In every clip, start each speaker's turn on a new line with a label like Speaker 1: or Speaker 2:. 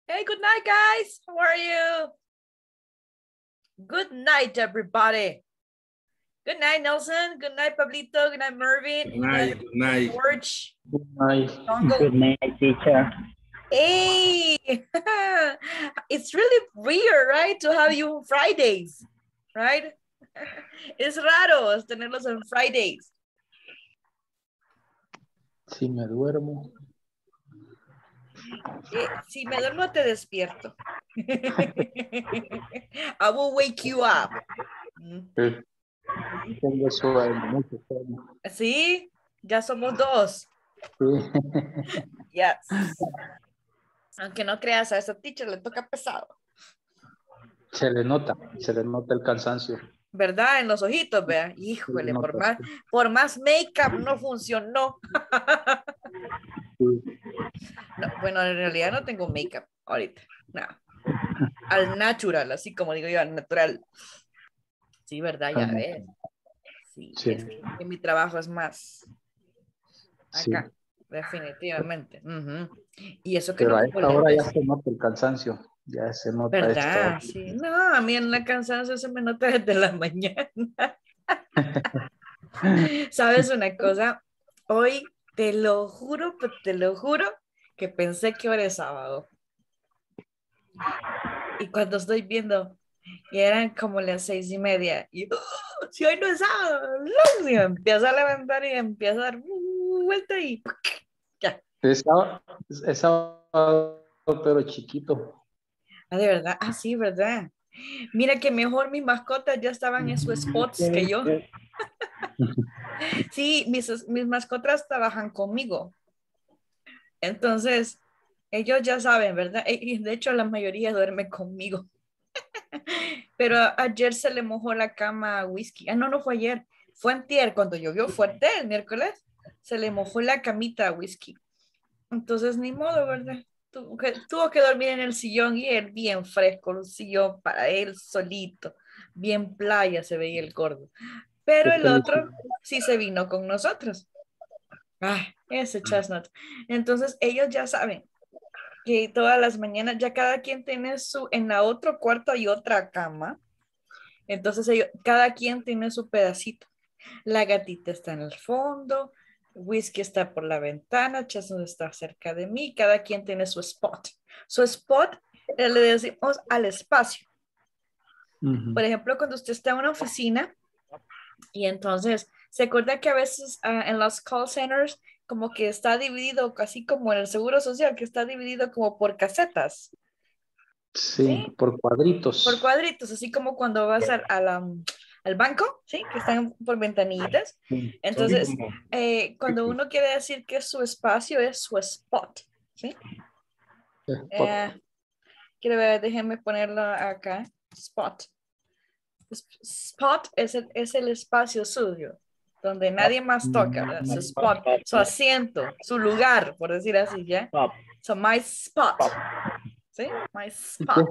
Speaker 1: Hey, good night, guys. How are you? Good night, everybody. Good night, Nelson. Good night, Pablito. Good night, Mervin.
Speaker 2: Good night. Good night.
Speaker 1: George.
Speaker 3: Good night.
Speaker 1: Tongo.
Speaker 3: Good night, teacher.
Speaker 1: Hey, it's really weird, right? To have you on Fridays, right? Es raro tenerlos en Fridays.
Speaker 3: Si me duermo.
Speaker 1: Si me duermo, te despierto. I will wake you up.
Speaker 3: Tengo sueño, mucho sueño.
Speaker 1: ¿Sí? Ya somos dos.
Speaker 3: Sí.
Speaker 1: Yes. Aunque no creas, a esa teacher le toca pesado.
Speaker 3: Se le nota el cansancio.
Speaker 1: ¿Verdad? En los ojitos, vea. Híjole, por más make-up no funcionó.
Speaker 3: Sí.
Speaker 1: No, bueno, en realidad no tengo make-up ahorita. No. Al natural, así como digo yo, al natural. Sí, ¿verdad? Ya ves. Sí,
Speaker 3: Sí.
Speaker 1: es que mi trabajo es más acá,
Speaker 3: Sí.
Speaker 1: definitivamente. Y eso que
Speaker 3: Pero
Speaker 1: no
Speaker 3: a
Speaker 1: ocupo
Speaker 3: esta hora ya
Speaker 1: lentes.
Speaker 3: se nota el cansancio. Ya se nota a esta
Speaker 1: ¿Verdad?
Speaker 3: hora.
Speaker 1: Sí. No, a mí en la cansancio se me nota desde la mañana. ¿Sabes una cosa? Hoy te lo juro que pensé que ahora es sábado. Y cuando estoy viendo, y eran como las 6:30, y si hoy no es sábado, y me empiezo a levantar y empiezo a dar vuelta y ya.
Speaker 3: Es sábado, pero chiquito.
Speaker 1: Ah, de verdad, ah, sí, ¿verdad? Mira que mejor mis mascotas ya estaban en sus spots que yo. Sí, mis mascotas trabajan conmigo. Entonces, ellos ya saben, ¿verdad? Y de hecho, la mayoría duerme conmigo. Pero ayer se le mojó la cama a Whisky. Ah, no, no fue ayer. Fue antier, cuando llovió fuerte el miércoles, se le mojó la camita a Whisky. Entonces, ni modo, ¿verdad? Tuvo que dormir en el sillón y él bien fresco, un sillón para él solito. Bien playa se veía el gordo. Pero
Speaker 3: Qué
Speaker 1: el otro
Speaker 3: felicidad.
Speaker 1: sí se vino con nosotros. Ah, ese chestnut. Entonces, ellos ya saben que todas las mañanas ya cada quien tiene en la otro cuarto hay otra cama. Entonces cada quien tiene su pedacito. La gatita está en el fondo, Whisky está por la ventana, Chestnut está cerca de mí, cada quien tiene su spot. Su spot le decimos al espacio. Por ejemplo, cuando usted está en una oficina y entonces se acuerda que a veces en los call centers como que está dividido, casi como en el seguro social, que está dividido como por casetas.
Speaker 3: Sí,
Speaker 1: ¿Sí?
Speaker 3: por cuadritos.
Speaker 1: Por cuadritos, así como cuando vas al banco, ¿sí? Que están por ventanillitas.
Speaker 3: Sí.
Speaker 1: Entonces, cuando uno quiere decir que su espacio es su spot, ¿sí? Quiero ver, déjenme ponerlo acá. Spot. Spot es el espacio suyo, donde nadie más toca, ¿verdad? Su spot, su asiento, su lugar, por decir así, ¿ya? So, my spot. ¿Sí? My spot.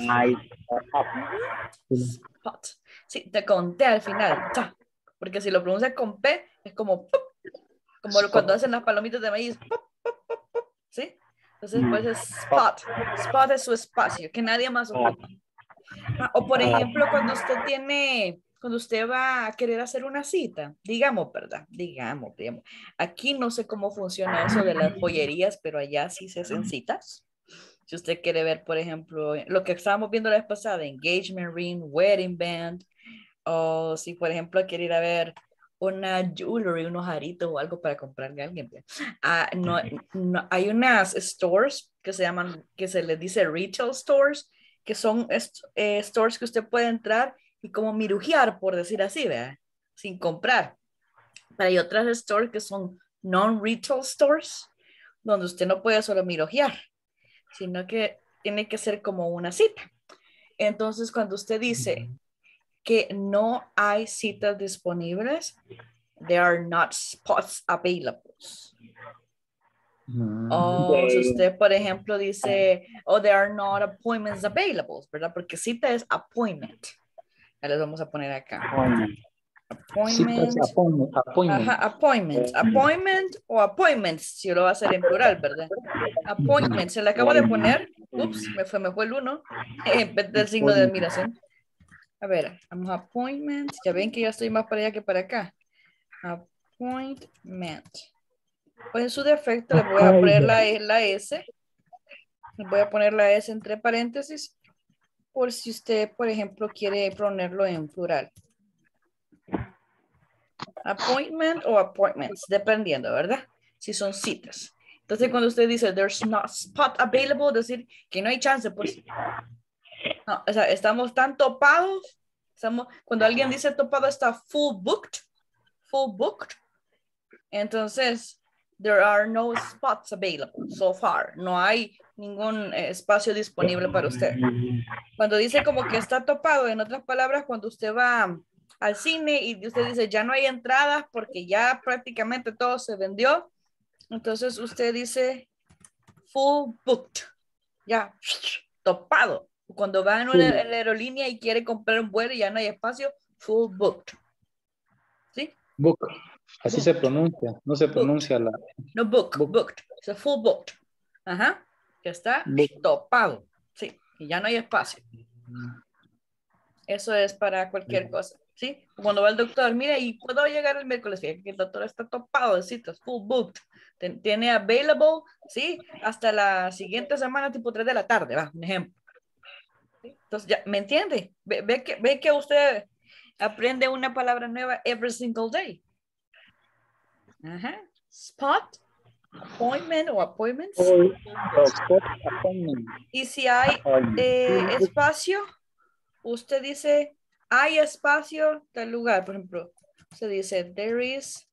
Speaker 1: Spot. Sí, te conté al final. Ta. Porque si lo pronuncias con P, es como pop, como cuando hacen las palomitas de maíz. Pop, pop, pop, pop, ¿sí? Entonces, pues es spot. Spot es su espacio, que nadie más ocupa. O por ejemplo, cuando usted va a querer hacer una cita, digamos, ¿verdad? Digamos. Aquí no sé cómo funciona eso de las joyerías, pero allá sí se hacen citas. Si usted quiere ver, por ejemplo, lo que estábamos viendo la vez pasada, engagement ring, wedding band, o si, por ejemplo, quiere ir a ver una jewelry, unos aritos o algo para comprarle a alguien. No, hay unas stores que se llaman, que se les dice retail stores, que son stores que usted puede entrar y como mirujear, por decir así, ¿verdad? Sin comprar. Pero hay otras stores que son non-retail stores, donde usted no puede solo mirujear, sino que tiene que ser como una cita. Entonces, cuando usted dice que no hay citas disponibles, there are not spots available. O si usted, por ejemplo, dice, oh, there are not appointments available, ¿verdad? Porque cita es appointment. Ya les vamos a poner acá. Appointment. Ajá, appointment. Appointment o appointments, si lo va a hacer en plural, ¿verdad? Appointment, se le acabo de poner Ups, me fue el 1 en vez del signo de admiración. A ver, vamos a appointments. Ya ven que ya estoy más para allá que para acá. Appointment. Pues en su defecto le voy a poner la S. Le voy a poner la S entre paréntesis por si usted, por ejemplo, quiere ponerlo en plural. Appointment o appointments, dependiendo, ¿verdad? Si son citas. Entonces, cuando usted dice there's not spot available, decir que no hay chance, pues. No, o sea, estamos tan topados. Cuando alguien dice topado, está full booked. Full booked. Entonces, there are no spots available so far. No hay ningún espacio disponible para usted. Cuando dice como que está topado, en otras palabras, cuando usted va al cine y usted dice ya no hay entradas porque ya prácticamente todo se vendió, entonces usted dice full booked, ya topado. Cuando va en una aerolínea y quiere comprar un vuelo y ya no hay espacio, full booked. ¿Sí?
Speaker 3: Book. Así booked. Se pronuncia, no se pronuncia booked.
Speaker 1: No, booked. Es full booked. Ajá. Que está topado. Sí, y ya no hay espacio. Eso es para cualquier cosa, ¿sí? Cuando va el doctor, mira, y puedo llegar el miércoles, fíjate que el doctor está topado de citas, full booked. Tiene available, ¿sí? Hasta la siguiente semana, tipo 3 de la tarde, va, un ejemplo. ¿Sí? Entonces, ya, ¿me entiende? Ve que usted aprende una palabra nueva every single day. Ajá. Spot, appointment o appointments. Y si hay espacio, usted dice, hay espacio del lugar. Por ejemplo, se dice, there is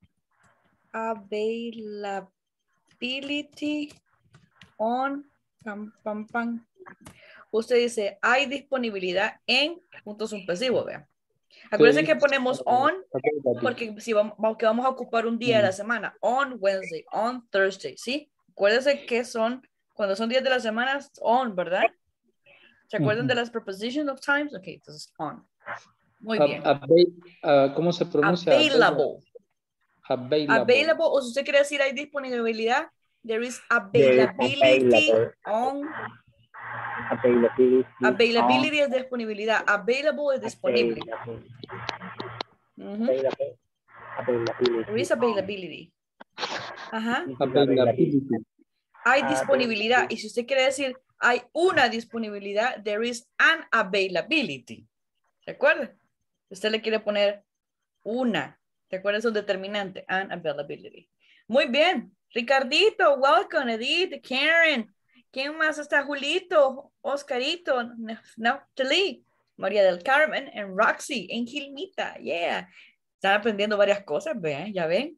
Speaker 1: availability on, pam, pam, pam. Usted dice, hay disponibilidad en puntos suspensivos, vean. Acuérdense que ponemos on, porque si vamos a ocupar un día de la semana, on Wednesday, on Thursday, ¿sí? Acuérdense que cuando son días de la semana, on, ¿verdad? ¿Se acuerdan de las prepositions of times? Ok, entonces on. Muy bien.
Speaker 3: ¿Cómo se pronuncia?
Speaker 1: Available. Available. O si usted quiere decir hay disponibilidad, there is availability on. Availability es disponibilidad. Available es disponible. There is availability. Ajá. Hay disponibilidad. Y si usted quiere decir hay una disponibilidad, there is an availability. ¿Se acuerda? Usted le quiere poner una. ¿Se acuerda? Es un determinante. An availability. Muy bien. Ricardito, welcome. Edith, Karen. ¿Quién más está? Julito, Oscarito, Natalie, María del Carmen, and Roxy, en Gilmita. Yeah. Están aprendiendo varias cosas, ¿ven? ¿Ya ven?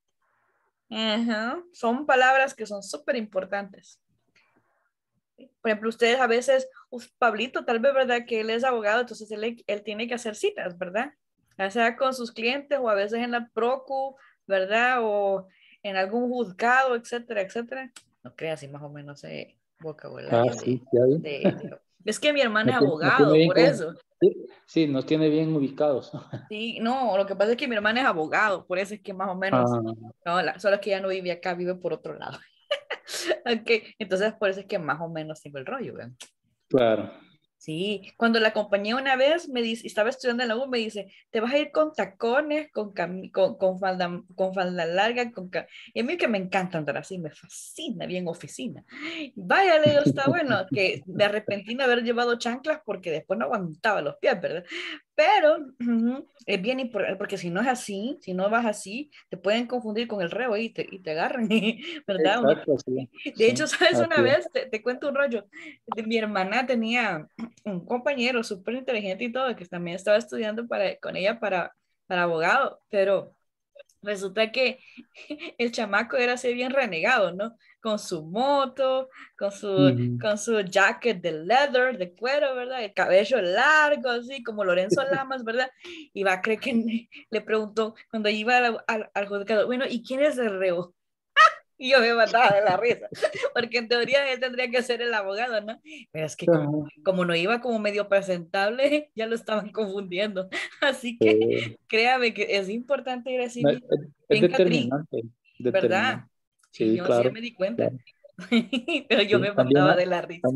Speaker 1: Son palabras que son súper importantes. Por ejemplo, ustedes a veces, Pablito, tal vez, ¿verdad? Que él es abogado, entonces él tiene que hacer citas, ¿verdad? Ya sea con sus clientes o a veces en la procu, ¿verdad? O en algún juzgado, etcétera, etcétera. No creas, así más o menos vocabulario
Speaker 3: sí,
Speaker 1: es que mi hermana es abogado, por eso.
Speaker 3: Sí, nos tiene bien ubicados.
Speaker 1: Sí, no, lo que pasa es que mi hermana es abogado, por eso es que más o menos, no, solo que ya no vive acá, vive por otro lado. Ok, entonces por eso es que más o menos tengo el rollo, ¿verdad?
Speaker 3: Claro.
Speaker 1: Sí, cuando la acompañé una vez, me dice, estaba estudiando en la U, me dice, te vas a ir con tacones, con falda larga, y a mí que me encanta andar así, me fascina, bien oficina. Vaya, le digo, está bueno, que me arrepentí de haber llevado chanclas porque después no aguantaba los pies, ¿verdad? Pero es bien importante, porque si no es así, si no vas así, te pueden confundir con el reo y te agarran, ¿verdad?
Speaker 3: Exacto, sí.
Speaker 1: De hecho, ¿sabes? Una vez, te cuento un rollo, mi hermana tenía un compañero súper inteligente y todo, que también estaba estudiando con ella para abogado, pero resulta que el chamaco era así bien renegado, ¿no? Con su moto, con su jacket de leather, de cuero, ¿verdad? El cabello largo, así como Lorenzo Lamas, ¿verdad? Y va a creer que le preguntó cuando iba al juzgado, bueno, ¿y quién es el reo? Y yo me mataba de la risa, porque en teoría él tendría que ser el abogado, ¿no? Pero es que como no iba como medio presentable, ya lo estaban confundiendo. Así que créame que es importante ir así
Speaker 3: es determinante,
Speaker 1: ¿verdad?
Speaker 3: Sí,
Speaker 1: yo
Speaker 3: claro.
Speaker 1: sí me di cuenta.
Speaker 3: Claro.
Speaker 1: Pero yo
Speaker 3: Sí,
Speaker 1: me mataba de la risa.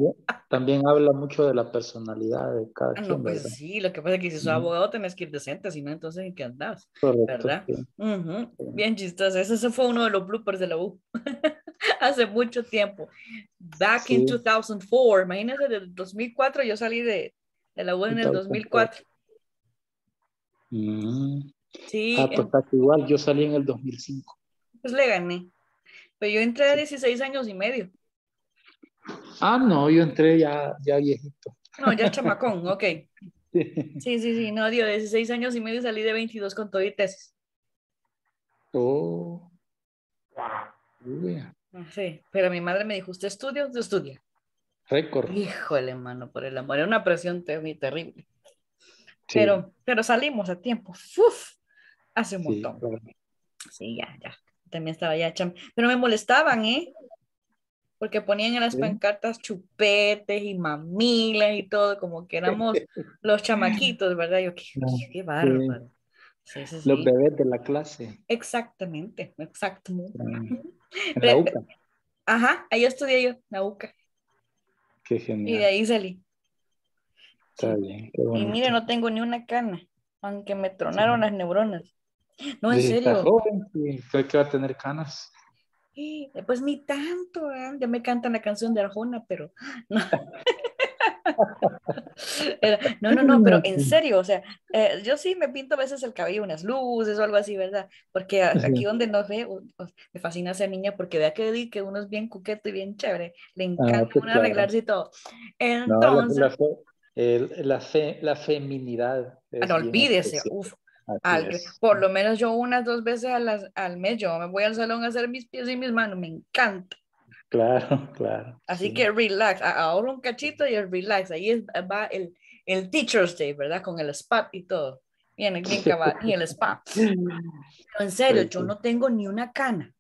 Speaker 3: también habla mucho de la personalidad de cada
Speaker 1: Ah, no,
Speaker 3: quien,
Speaker 1: pues
Speaker 3: ¿verdad?
Speaker 1: sí, lo que pasa es que si sos
Speaker 3: Ujú.
Speaker 1: abogado tenés que ir decente, si no, entonces ¿en qué andas?
Speaker 3: Correcto,
Speaker 1: ¿Verdad?
Speaker 3: sí.
Speaker 1: Ujú.
Speaker 3: Sí.
Speaker 1: Bien chistoso. Ese fue uno de los bloopers de la U. Hace mucho tiempo. Back in
Speaker 3: Sí,
Speaker 1: 2004. Imagínense, del 2004 yo salí de la U en el
Speaker 3: 2004.
Speaker 1: 2004.
Speaker 3: Mm.
Speaker 1: Sí,
Speaker 3: Ah, pues casi igual, yo salí en el 2005.
Speaker 1: pues le gané. Pero yo entré a 16 años y medio.
Speaker 3: Ah, no, yo entré ya viejito.
Speaker 1: No, ya chamacón, ok.
Speaker 3: Sí.
Speaker 1: Sí, sí, sí, no, dio 16 años y medio y salí de 22 con todo y tesis.
Speaker 3: Oh, uy,
Speaker 1: Sí, pero mi madre me dijo, ¿usted estudia? ¿Usted estudia?
Speaker 3: récord.
Speaker 1: Híjole, mano, por el amor, era una presión terrible.
Speaker 3: Sí,
Speaker 1: Pero salimos a tiempo. Uf, hace un
Speaker 3: sí,
Speaker 1: montón.
Speaker 3: claro.
Speaker 1: Sí, ya, ya. También estaba ya cham. Pero me molestaban, ¿eh? Porque ponían en las
Speaker 3: Sí.
Speaker 1: pancartas chupetes y mamilas y todo, como que éramos los chamaquitos, ¿verdad? Yo, qué
Speaker 3: Sí,
Speaker 1: bárbaro. Sí, sí,
Speaker 3: los
Speaker 1: sí.
Speaker 3: bebés de la clase.
Speaker 1: Exactamente, exacto.
Speaker 3: En la UCA.
Speaker 1: Ajá, ahí estudié yo, la UCA,
Speaker 3: Qué
Speaker 1: y de
Speaker 3: genial.
Speaker 1: ahí salí.
Speaker 3: Está
Speaker 1: Sí.
Speaker 3: bien, qué
Speaker 1: Y mire,
Speaker 3: bonito.
Speaker 1: no tengo ni una cana, aunque me
Speaker 3: Sí.
Speaker 1: tronaron las neuronas. No, en
Speaker 3: Si estás
Speaker 1: serio.
Speaker 3: joven, sí, creo que va a tener canas.
Speaker 1: Pues ni tanto, ya me cantan la canción de Arjona, pero no, no, no, no, pero en serio, o sea, yo sí me pinto a veces el cabello, unas luces o algo así, ¿verdad? Porque aquí
Speaker 3: Sí.
Speaker 1: donde nos ve, me fascina ser niña porque vea que uno es bien coqueto y bien chévere, le
Speaker 3: Ah,
Speaker 1: encanta
Speaker 3: pues
Speaker 1: uno
Speaker 3: claro.
Speaker 1: arreglarse y todo.
Speaker 3: No,
Speaker 1: Entonces,
Speaker 3: la feminidad
Speaker 1: no
Speaker 3: es bien
Speaker 1: olvídese,
Speaker 3: especial.
Speaker 1: uf,
Speaker 3: Así es.
Speaker 1: por lo menos yo unas 2 veces al mes, yo me voy al salón a hacer mis pies y mis manos, me encanta.
Speaker 3: Claro, claro,
Speaker 1: Así que
Speaker 3: sí.
Speaker 1: relax, ahora un cachito y el relax. Ahí va el Teacher's Day, ¿verdad? Con el spa y todo. Bien, bien cabal. Y el spa. Pero en serio,
Speaker 3: Pues
Speaker 1: yo
Speaker 3: sí.
Speaker 1: no tengo ni una cana.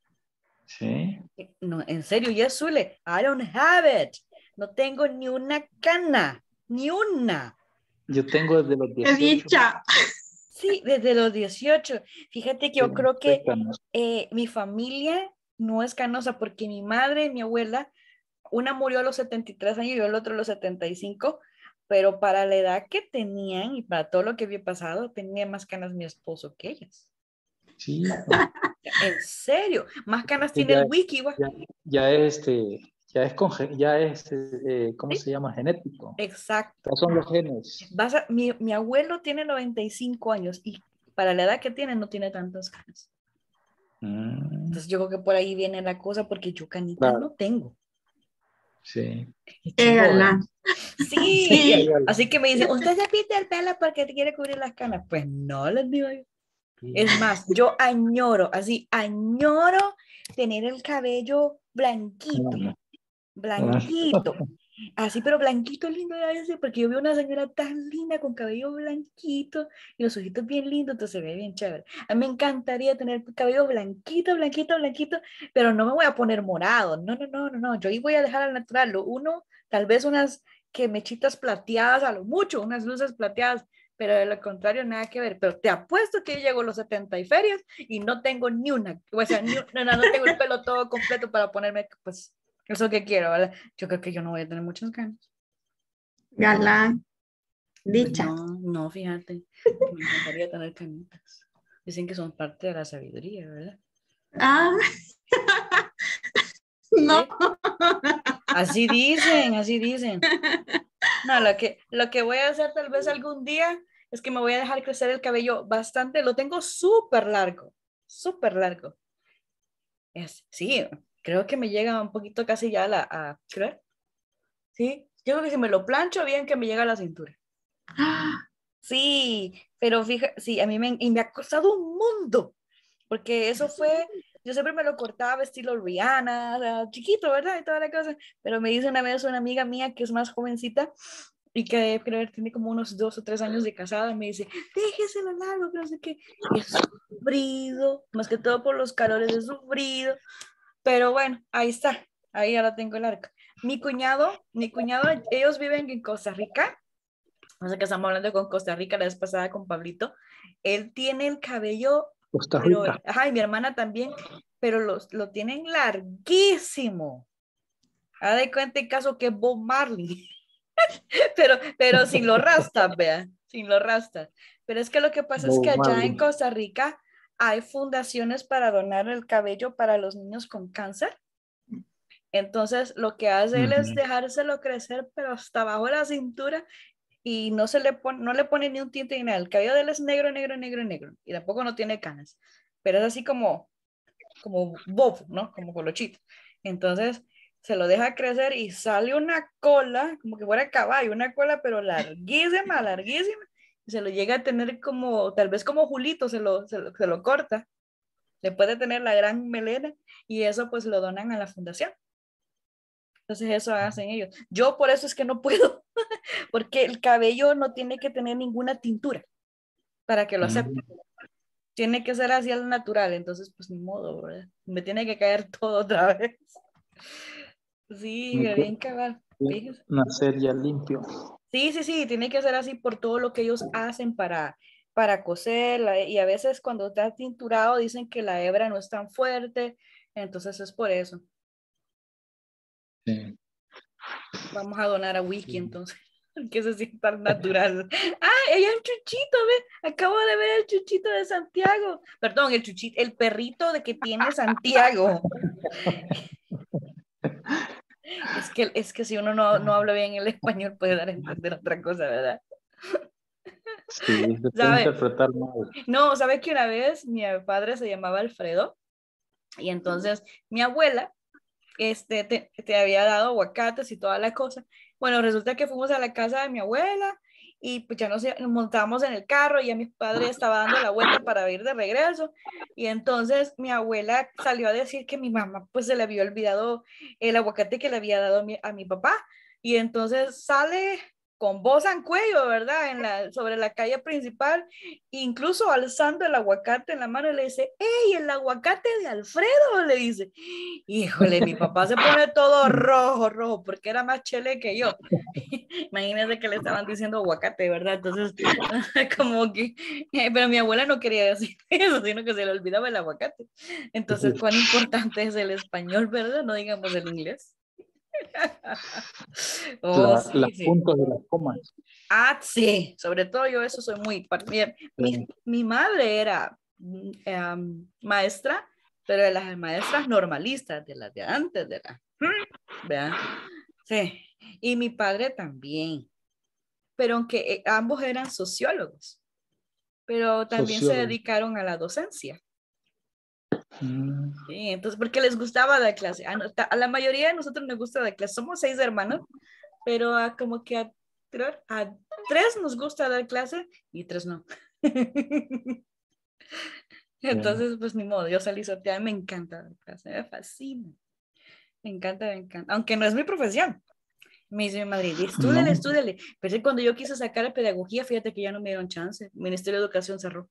Speaker 3: Sí.
Speaker 1: No, en serio, yes, Zule, I don't have it. No tengo ni una cana. Ni una.
Speaker 3: Yo tengo desde los
Speaker 2: ¡Qué
Speaker 3: 18.
Speaker 2: dicha!
Speaker 1: Sí, desde los 18. Fíjate que
Speaker 3: Sí,
Speaker 1: yo creo
Speaker 3: soy
Speaker 1: que
Speaker 3: canoso.
Speaker 1: mi familia no es canosa porque mi madre y mi abuela, una murió a los 73 años y el otro a los 75, pero para la edad que tenían y para todo lo que había pasado, tenía más canas mi esposo que ellas.
Speaker 3: Sí, no.
Speaker 1: En serio, más canas
Speaker 3: Sí,
Speaker 1: tiene el wiki,
Speaker 3: ya, ya es ya es, ¿cómo
Speaker 1: ¿sí?
Speaker 3: se llama? Genético.
Speaker 1: Exacto.
Speaker 3: Ya son los genes.
Speaker 1: Mi abuelo tiene 95 años y para la edad que tiene no tiene tantas canas.
Speaker 3: Mm,
Speaker 1: Entonces yo creo que por ahí viene la cosa porque yo canitas
Speaker 3: claro,
Speaker 1: no tengo.
Speaker 3: sí.
Speaker 1: Qué
Speaker 2: ¡Qué
Speaker 1: chivo, ¿verdad?
Speaker 2: galán!
Speaker 1: Sí,
Speaker 2: Sí,
Speaker 1: así que me dicen, ¿usted se pinta el pelo porque te quiere cubrir las canas? Pues no, les digo yo. Es más, yo añoro, así, añoro tener el cabello blanquito,
Speaker 3: Mm, ah,
Speaker 1: blanquito. Así, pero blanquito lindo era ese, porque yo veo una señora tan linda con cabello blanquito y los ojitos bien lindos, entonces se ve bien chévere. A mí me encantaría tener cabello blanquito, blanquito, blanquito, pero no me voy a poner morado. No, no, no, no, no. Yo ahí voy a dejar al natural. Lo uno, tal vez unas que mechitas plateadas, a lo mucho, unas luces plateadas, pero de lo contrario, nada que ver. Pero te apuesto que yo llego a los 70 y ferias y no tengo ni una, o sea, no tengo el pelo todo completo para ponerme, pues, eso que quiero, ¿verdad? Yo creo que yo no voy a tener muchas ganas.
Speaker 2: galán,
Speaker 1: Pues
Speaker 2: dicha.
Speaker 1: no, no, fíjate, me encantaría tener canitas. Dicen que son parte de la sabiduría, ¿verdad?
Speaker 2: Ah, no.
Speaker 1: ¿Sí? Así dicen, así dicen. No, lo que voy a hacer tal vez algún día es que me voy a dejar crecer el cabello bastante, lo tengo súper largo, súper largo. Sí, creo que me llega un poquito casi ya ¿crees? Sí, yo creo que si me lo plancho bien que me llega a la cintura. Sí, pero fíjate, sí, y me ha costado un mundo, porque eso fue, yo siempre me lo cortaba estilo Rihanna, o sea, chiquito, ¿verdad? Y toda la cosa, pero me dice una vez una amiga mía que es más jovencita y que creo que tiene como unos 2 o 3 años de casada, me dice, déjeselo largo, que no sé qué, y he sufrido, más que todo por los calores he sufrido, pero bueno, ahí está, ahí ahora tengo el arco. Mi cuñado, ellos viven en Costa Rica. No sé qué estamos hablando con Costa Rica la vez pasada con Pablito. Él tiene el cabello,
Speaker 3: Costa
Speaker 1: pero,
Speaker 3: Rica.
Speaker 1: ajá, y mi hermana también, pero lo tienen larguísimo. Haz de cuenta en caso que es Bob Marley. pero sin los rastas, vea, sin los rastas. Pero es que lo que pasa es que
Speaker 3: Bob
Speaker 1: allá
Speaker 3: Marley.
Speaker 1: en Costa Rica hay fundaciones para donar el cabello para los niños con cáncer. Entonces, lo que hace él es
Speaker 3: Ujú.
Speaker 1: dejárselo crecer, pero hasta abajo de la cintura y no le pone ni un tinte ni nada. El cabello de él es negro, negro, negro, negro. Y tampoco no tiene canas. Pero es así como bob, ¿no? Como colochito. Entonces, se lo deja crecer y sale una cola, como que fuera caballo, una cola, pero larguísima, larguísima. Y se lo llega a tener como, tal vez como Julito, se lo corta. Le puede tener la gran melena y eso pues lo donan a la fundación. Entonces eso hacen ellos. Yo por eso es que no puedo, porque el cabello no tiene que tener ninguna tintura para que lo acepten. Tiene que ser así al natural, entonces pues ni modo, ¿verdad? Me tiene que caer todo otra vez. Sí,
Speaker 3: Tiene
Speaker 1: me
Speaker 3: que
Speaker 1: bien cagar. Fíjese.
Speaker 3: nacer ya limpio.
Speaker 1: Sí, sí, sí, tiene que ser así por todo lo que ellos hacen para coser y a veces cuando está tinturado dicen que la hebra no es tan fuerte, entonces es por eso.
Speaker 3: Sí.
Speaker 1: Vamos a donar a Wiki entonces, que se sienta natural. Ah, hay un chuchito, ve, acabo de ver el chuchito de Santiago. Perdón, el chuchito, el perrito de que tiene Santiago. Es que si uno no habla bien el español puede dar a entender otra cosa, ¿verdad?
Speaker 3: Sí, se puede
Speaker 1: ¿Sabe?
Speaker 3: interpretar mal.
Speaker 1: No, ¿sabe que una vez mi padre se llamaba Alfredo? Y entonces mi abuela te había dado aguacates y toda la cosa. Bueno, resulta que fuimos a la casa de mi abuela y pues ya nos montamos en el carro y ya mi padre estaba dando la vuelta para ir de regreso. Y entonces mi abuela salió a decir que mi mamá pues se le había olvidado el aguacate que le había dado a mi papá. Y entonces sale con voz en cuello, ¿verdad? Sobre la calle principal, incluso alzando el aguacate en la mano y le dice, ¡Ey, el aguacate de Alfredo! Le dice. Híjole, mi papá se pone todo rojo, rojo, porque era más chele que yo. Imagínense que le estaban diciendo aguacate, ¿verdad? Entonces, como que, pero mi abuela no quería decir eso, sino que se le olvidaba el aguacate. Entonces, ¿cuán importante es el español, verdad? No digamos el inglés. Oh,
Speaker 3: Las
Speaker 1: sí, sí.
Speaker 3: puntas de las comas.
Speaker 1: Ah, sí, sobre todo yo eso soy muy partidaria. Mi madre era maestra, pero de las maestras normalistas, de las de antes, de la, ¿verdad? Sí, y mi padre también, pero aunque ambos eran sociólogos, pero también se
Speaker 3: Sociólogo.
Speaker 1: dedicaron a la docencia.
Speaker 3: Mm,
Speaker 1: Sí, entonces, porque les gustaba dar clase. A la mayoría de nosotros nos gusta dar clase. Somos 6 hermanos, pero como que a 3 nos gusta dar clase y 3 no.
Speaker 3: sí.
Speaker 1: Entonces, pues ni modo, yo salí sorteada, me encanta dar clase, me fascina, me encanta, me encanta, aunque no es mi profesión. Me dice mi madre, estúdiale,
Speaker 3: No,
Speaker 1: estúdiale. Pero es que cuando yo quise sacar la pedagogía, fíjate que ya no me dieron chance. El Ministerio de Educación cerró.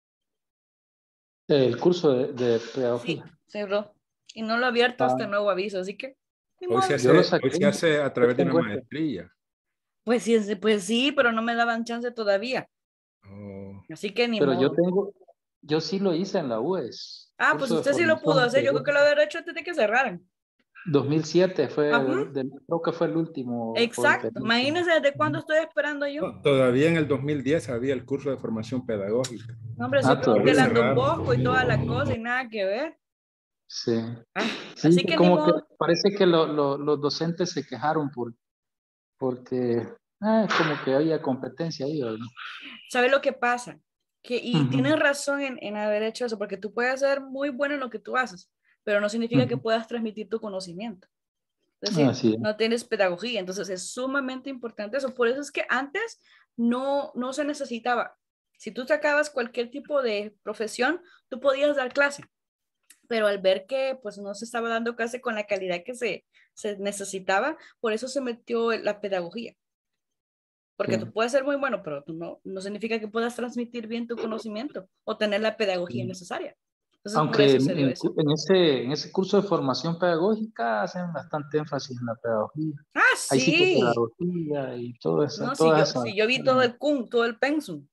Speaker 3: el curso de
Speaker 1: Sí,
Speaker 3: pedagogía.
Speaker 1: cerró. Y no lo he abierto hasta
Speaker 3: Ah,
Speaker 1: nuevo aviso, así que, ni
Speaker 4: Hoy se
Speaker 1: modo.
Speaker 3: yo lo
Speaker 4: hace,
Speaker 3: saqué.
Speaker 4: hoy se hace a
Speaker 3: Yo
Speaker 4: través de una
Speaker 3: tengo este.
Speaker 4: maestría.
Speaker 1: Pues sí, pero no me daban chance todavía.
Speaker 4: Oh,
Speaker 1: Así que ni
Speaker 3: Pero
Speaker 1: modo.
Speaker 3: yo sí lo hice en la UES.
Speaker 1: Ah, pues
Speaker 3: Curso de
Speaker 1: usted sí lo pudo
Speaker 3: formación
Speaker 1: hacer. Yo creo que lo
Speaker 3: pedagógica.
Speaker 1: había hecho antes de que cerraran.
Speaker 3: 2007
Speaker 1: Ajá,
Speaker 3: creo que fue el último por el
Speaker 1: exacto.
Speaker 3: periodo.
Speaker 1: Imagínense desde cuándo estoy esperando yo.
Speaker 4: no, todavía en el 2010 había el curso de formación pedagógica.
Speaker 1: No, hombre, si yo
Speaker 3: Ah,
Speaker 1: pregunté
Speaker 4: Hoy
Speaker 1: el
Speaker 3: todavía.
Speaker 1: Andon
Speaker 4: cerraron.
Speaker 1: Bosco y toda la cosa y nada que ver.
Speaker 3: Sí.
Speaker 1: Ah,
Speaker 3: Sí,
Speaker 1: así que ni
Speaker 3: como que
Speaker 1: modo.
Speaker 3: parece que los docentes se quejaron porque como que había competencia ahí, ¿verdad?
Speaker 1: ¿Sabes lo que pasa? Y
Speaker 3: Ujú,
Speaker 1: tienes razón en haber hecho eso, porque tú puedes ser muy bueno en lo que tú haces, pero no significa que
Speaker 3: ujú.
Speaker 1: puedas transmitir tu conocimiento. Es decir,
Speaker 3: Así es.
Speaker 1: no tienes pedagogía, entonces es sumamente importante eso. Por eso es que antes no se necesitaba. Si tú sacabas cualquier tipo de profesión, tú podías dar clase, pero al ver que pues no se estaba dando clase con la calidad que se necesitaba, por eso se metió la pedagogía. Porque
Speaker 3: Sí.
Speaker 1: tú puedes ser muy bueno, pero tú no significa que puedas transmitir bien tu conocimiento o tener la pedagogía
Speaker 3: Sí.
Speaker 1: necesaria. Entonces, por
Speaker 3: Aunque
Speaker 1: eso se dio eso.
Speaker 3: en ese curso de formación pedagógica hacen bastante énfasis en la pedagogía.
Speaker 1: Ah,
Speaker 3: Hay
Speaker 1: sí.
Speaker 3: psicopedagogía y todo eso,
Speaker 1: No, si
Speaker 3: todas
Speaker 1: yo,
Speaker 3: esas.
Speaker 1: si yo vi todo el pensum.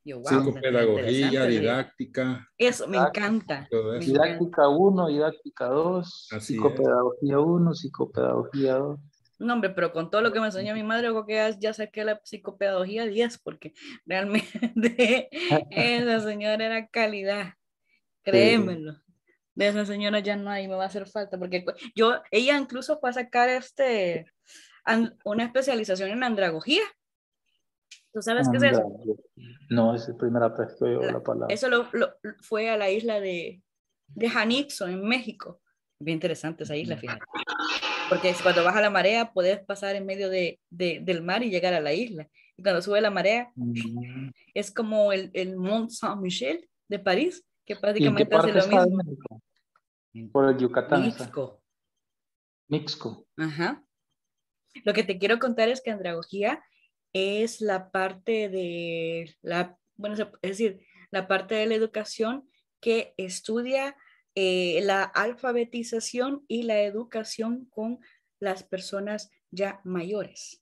Speaker 1: Yo, wow,
Speaker 4: Psicopedagogía,
Speaker 1: interesante.
Speaker 4: didáctica,
Speaker 1: Eso, me encanta.
Speaker 4: todo
Speaker 1: Me
Speaker 4: eso.
Speaker 1: encanta.
Speaker 3: Didáctica 1, didáctica 2,
Speaker 4: Así es.
Speaker 3: psicopedagogía 1, psicopedagogía 2.
Speaker 1: No, hombre, pero con todo lo que me enseñó mi madre, yo creo que ya saqué la psicopedagogía 10, porque realmente esa señora era calidad, créemelo. De esa señora ya no hay, me va a hacer falta, porque ella incluso fue a sacar una especialización en andragogía. ¿Tú sabes qué es eso?
Speaker 3: No, es la primera vez que oigo la palabra.
Speaker 1: Eso fue a la isla de Janixo, en México. Bien interesante esa isla, fíjate. Porque cuando baja la marea, puedes pasar en medio del mar y llegar a la isla. Y cuando sube la marea, es como el Mont Saint-Michel de París, que
Speaker 3: ¿Y en qué
Speaker 1: prácticamente hace
Speaker 3: parte
Speaker 1: lo
Speaker 3: está de
Speaker 1: mismo.
Speaker 3: México? Por el Yucatán.
Speaker 1: Mixco.
Speaker 3: Mixco.
Speaker 1: Ajá. Lo que te quiero contar es que andragogía es la parte de bueno, es decir, la parte de la educación que estudia la alfabetización y la educación con las personas ya mayores,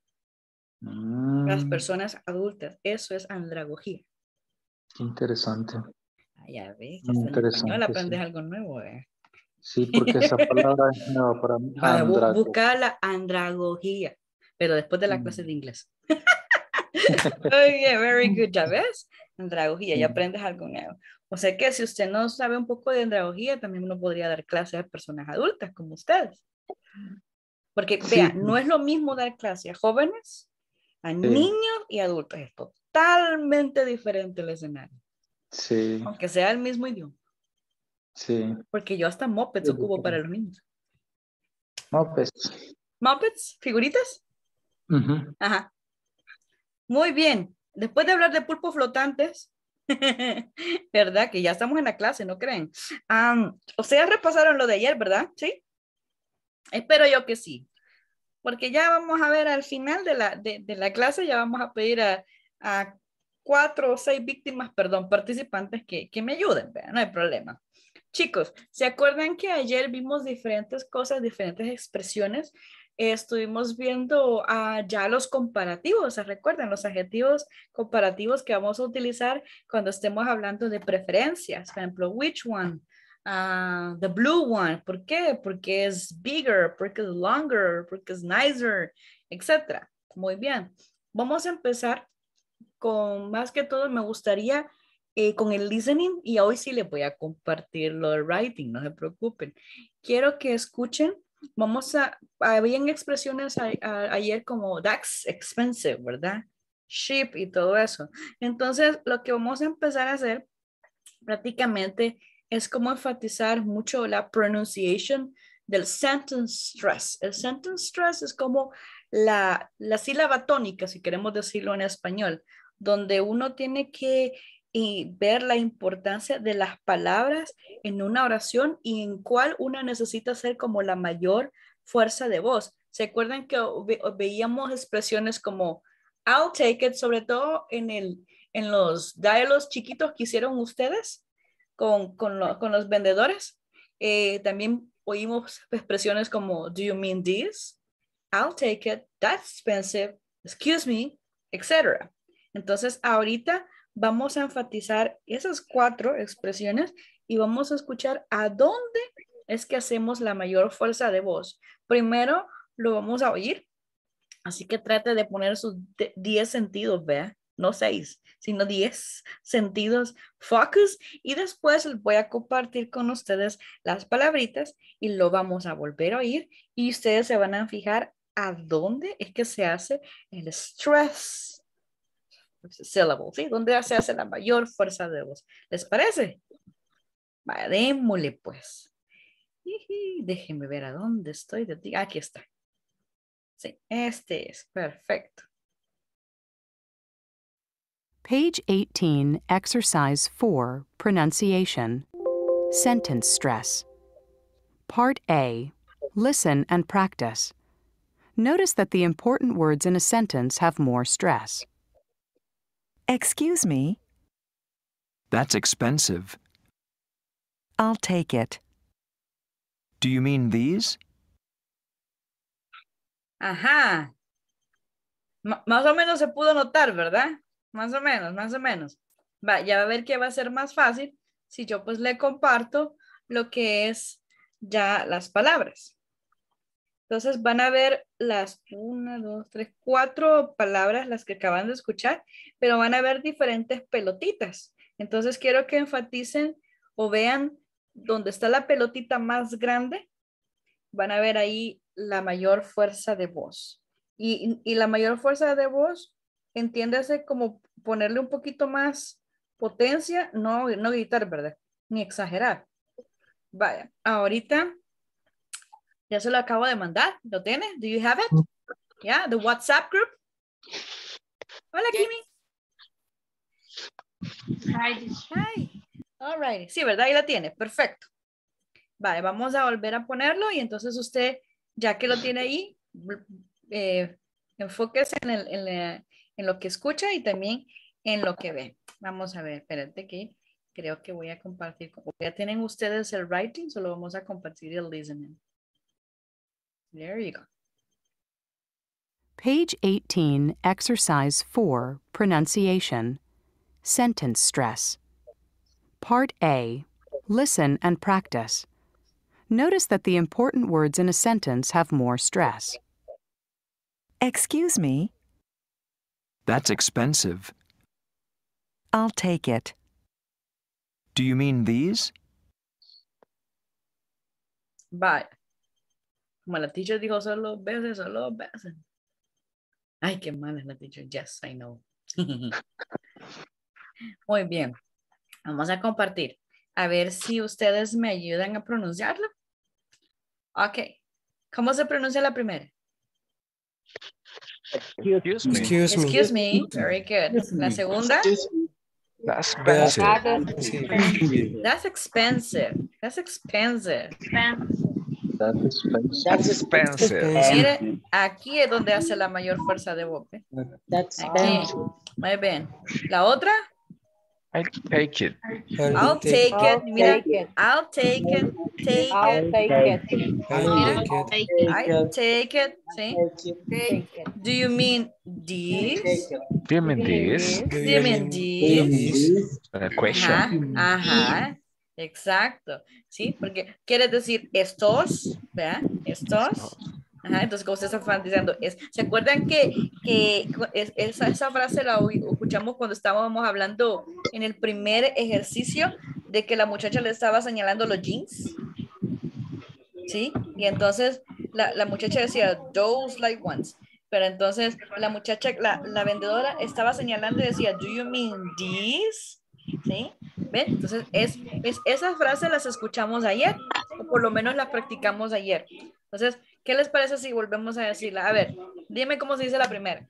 Speaker 1: las personas adultas. Eso es andragogía.
Speaker 3: Qué interesante.
Speaker 1: Ah, ya ves, ya
Speaker 3: Muy
Speaker 1: está en español,
Speaker 3: interesante,
Speaker 1: aprendes
Speaker 3: sí.
Speaker 1: algo nuevo.
Speaker 3: Sí, porque esa palabra es nueva para mí.
Speaker 1: Busca la andragogía, pero después de la clase de inglés. Oye, very good, ya ves, andragogía, ya aprendes algo nuevo. O sea que si usted no sabe un poco de andragogía, también uno podría dar clases a personas adultas como ustedes. Porque
Speaker 3: Sí,
Speaker 1: vean, no es lo mismo dar clases a jóvenes, a niños y adultos. Es totalmente diferente el escenario.
Speaker 3: sí,
Speaker 1: Aunque sea el mismo idioma.
Speaker 3: sí.
Speaker 1: Porque yo hasta mopeds ocupo para los niños.
Speaker 3: No, pues.
Speaker 1: ¿Mopeds? ¿Figuritas? Ajá. Muy bien. Después de hablar de pulpos flotantes, ¿verdad? Que ya estamos en la clase, ¿no creen? Ustedes repasaron lo de ayer, ¿verdad? ¿Sí? Espero yo que sí. Porque ya vamos a ver al final de la clase, ya vamos a pedir a 4 o 6 víctimas, perdón, participantes que me ayuden, ¿verdad? No hay problema. Chicos, ¿se acuerdan que ayer vimos diferentes cosas, diferentes expresiones? Estuvimos viendo ya los comparativos, ¿se recuerdan? Los adjetivos comparativos que vamos a utilizar cuando estemos hablando de preferencias. Por ejemplo, which one? The blue one. ¿Por qué? Porque es bigger, porque es longer, porque es nicer, etc. Muy bien. Vamos a empezar con, más que todo, me gustaría con el listening, y hoy sí les voy a compartir lo de writing, no se preocupen. Quiero que escuchen, habían expresiones ayer como that's expensive, ¿verdad? Cheap y todo eso. Entonces, lo que vamos a empezar a hacer prácticamente es como enfatizar mucho la pronunciation del sentence stress. El sentence stress es como la sílaba tónica, si queremos decirlo en español, donde uno tiene que ver la importancia de las palabras en una oración y en cuál una necesita hacer como la mayor fuerza de voz. ¿Se acuerdan que veíamos expresiones como I'll take it, sobre todo en los diálogos chiquitos que hicieron ustedes con los vendedores? También oímos expresiones como do you mean this? I'll take it, that's expensive, excuse me, etc. Entonces, ahorita vamos a enfatizar esas 4 expresiones y vamos a escuchar a dónde es que hacemos la mayor fuerza de voz. Primero lo vamos a oír, así que trate de poner sus 10 sentidos, vea, no 6, sino 10 sentidos, focus, y después les voy a compartir con ustedes las palabritas y lo vamos a volver a oír y ustedes se van a fijar a dónde es que se hace el stress syllable, ¿sí? ¿Dónde se hace la mayor fuerza de voz? ¿Les parece? Vaya, démosle pues. Déjenme ver a dónde estoy. Aquí está. Sí, este es perfecto.
Speaker 5: Page 18, Exercise 4, Pronunciation. Sentence stress. Part A. Listen and practice. Notice that the important words in a sentence have more stress.
Speaker 6: Excuse me,
Speaker 7: That's expensive.
Speaker 6: I'll take it.
Speaker 7: Do you mean these?
Speaker 1: Ajá. Más o menos se pudo notar, ¿verdad? Más o menos, más o menos. Va, ya va a ver que va a ser más fácil si yo pues le comparto lo que es ya las palabras. Entonces van a ver las 1, 2, 3, 4 palabras las que acaban de escuchar, pero van a ver diferentes pelotitas. Entonces quiero que enfaticen o vean donde está la pelotita más grande. Van a ver ahí la mayor fuerza de voz. Y la mayor fuerza de voz, entiéndase como ponerle un poquito más potencia, no gritar, ¿verdad? Ni exagerar. Vaya, ahorita ya se lo acabo de mandar. ¿Lo tiene? Do you have it? Yeah, the WhatsApp group. Hola, Kimi. Hi. All right. Sí, ¿verdad? Ahí la tiene. Perfecto. Vale, vamos a volver a ponerlo y entonces usted, ya que lo tiene ahí, enfóquese en lo que escucha y también en lo que ve. Vamos a ver, espérate que creo que voy a compartir. ¿Ya tienen ustedes el writing? Solo vamos a compartir el listening. There you go.
Speaker 5: Page 18, Exercise 4, Pronunciation. Sentence stress. Part A. Listen and practice. Notice that the important words in a sentence have more stress.
Speaker 6: Excuse me,
Speaker 7: That's expensive.
Speaker 6: I'll take it.
Speaker 7: Do you mean these?
Speaker 1: Vaya. Como la teacher dijo solo veces. Ay, qué mala es la teacher. Yes, I know. Muy bien. Vamos a compartir. A ver si ustedes me ayudan a pronunciarlo. Ok. ¿Cómo se pronuncia la primera?
Speaker 8: Excuse me.
Speaker 1: Excuse me. Very good. La segunda.
Speaker 8: That's expensive.
Speaker 1: That's expensive. That's expensive.
Speaker 8: That's expensive.
Speaker 1: Mire, aquí es donde hace la mayor fuerza de voz. Aquí. Muy bien. La otra.
Speaker 8: I'll take it.
Speaker 1: I'll take it. Mira, I'll take it. Take it. Mira, I take it. ¿Sí? Do you mean this?
Speaker 8: Do you mean this?
Speaker 1: Do you mean this?
Speaker 8: A question.
Speaker 1: Ajá. Exacto. ¿Sí? Porque quiere decir estos, ¿verdad? Estos. Ajá, entonces, como ustedes están diciendo, ¿se acuerdan que esa frase la escuchamos cuando estábamos hablando en el primer ejercicio de que la muchacha le estaba señalando los jeans? ¿Sí? Y entonces la muchacha decía, those like ones. Pero entonces la muchacha, la vendedora estaba señalando y decía, do you mean these? ¿Sí? ¿Ven? Entonces, esas frases las escuchamos ayer, o por lo menos las practicamos ayer. Entonces, ¿qué les parece si volvemos a decirla? A ver, dime cómo se dice la primera.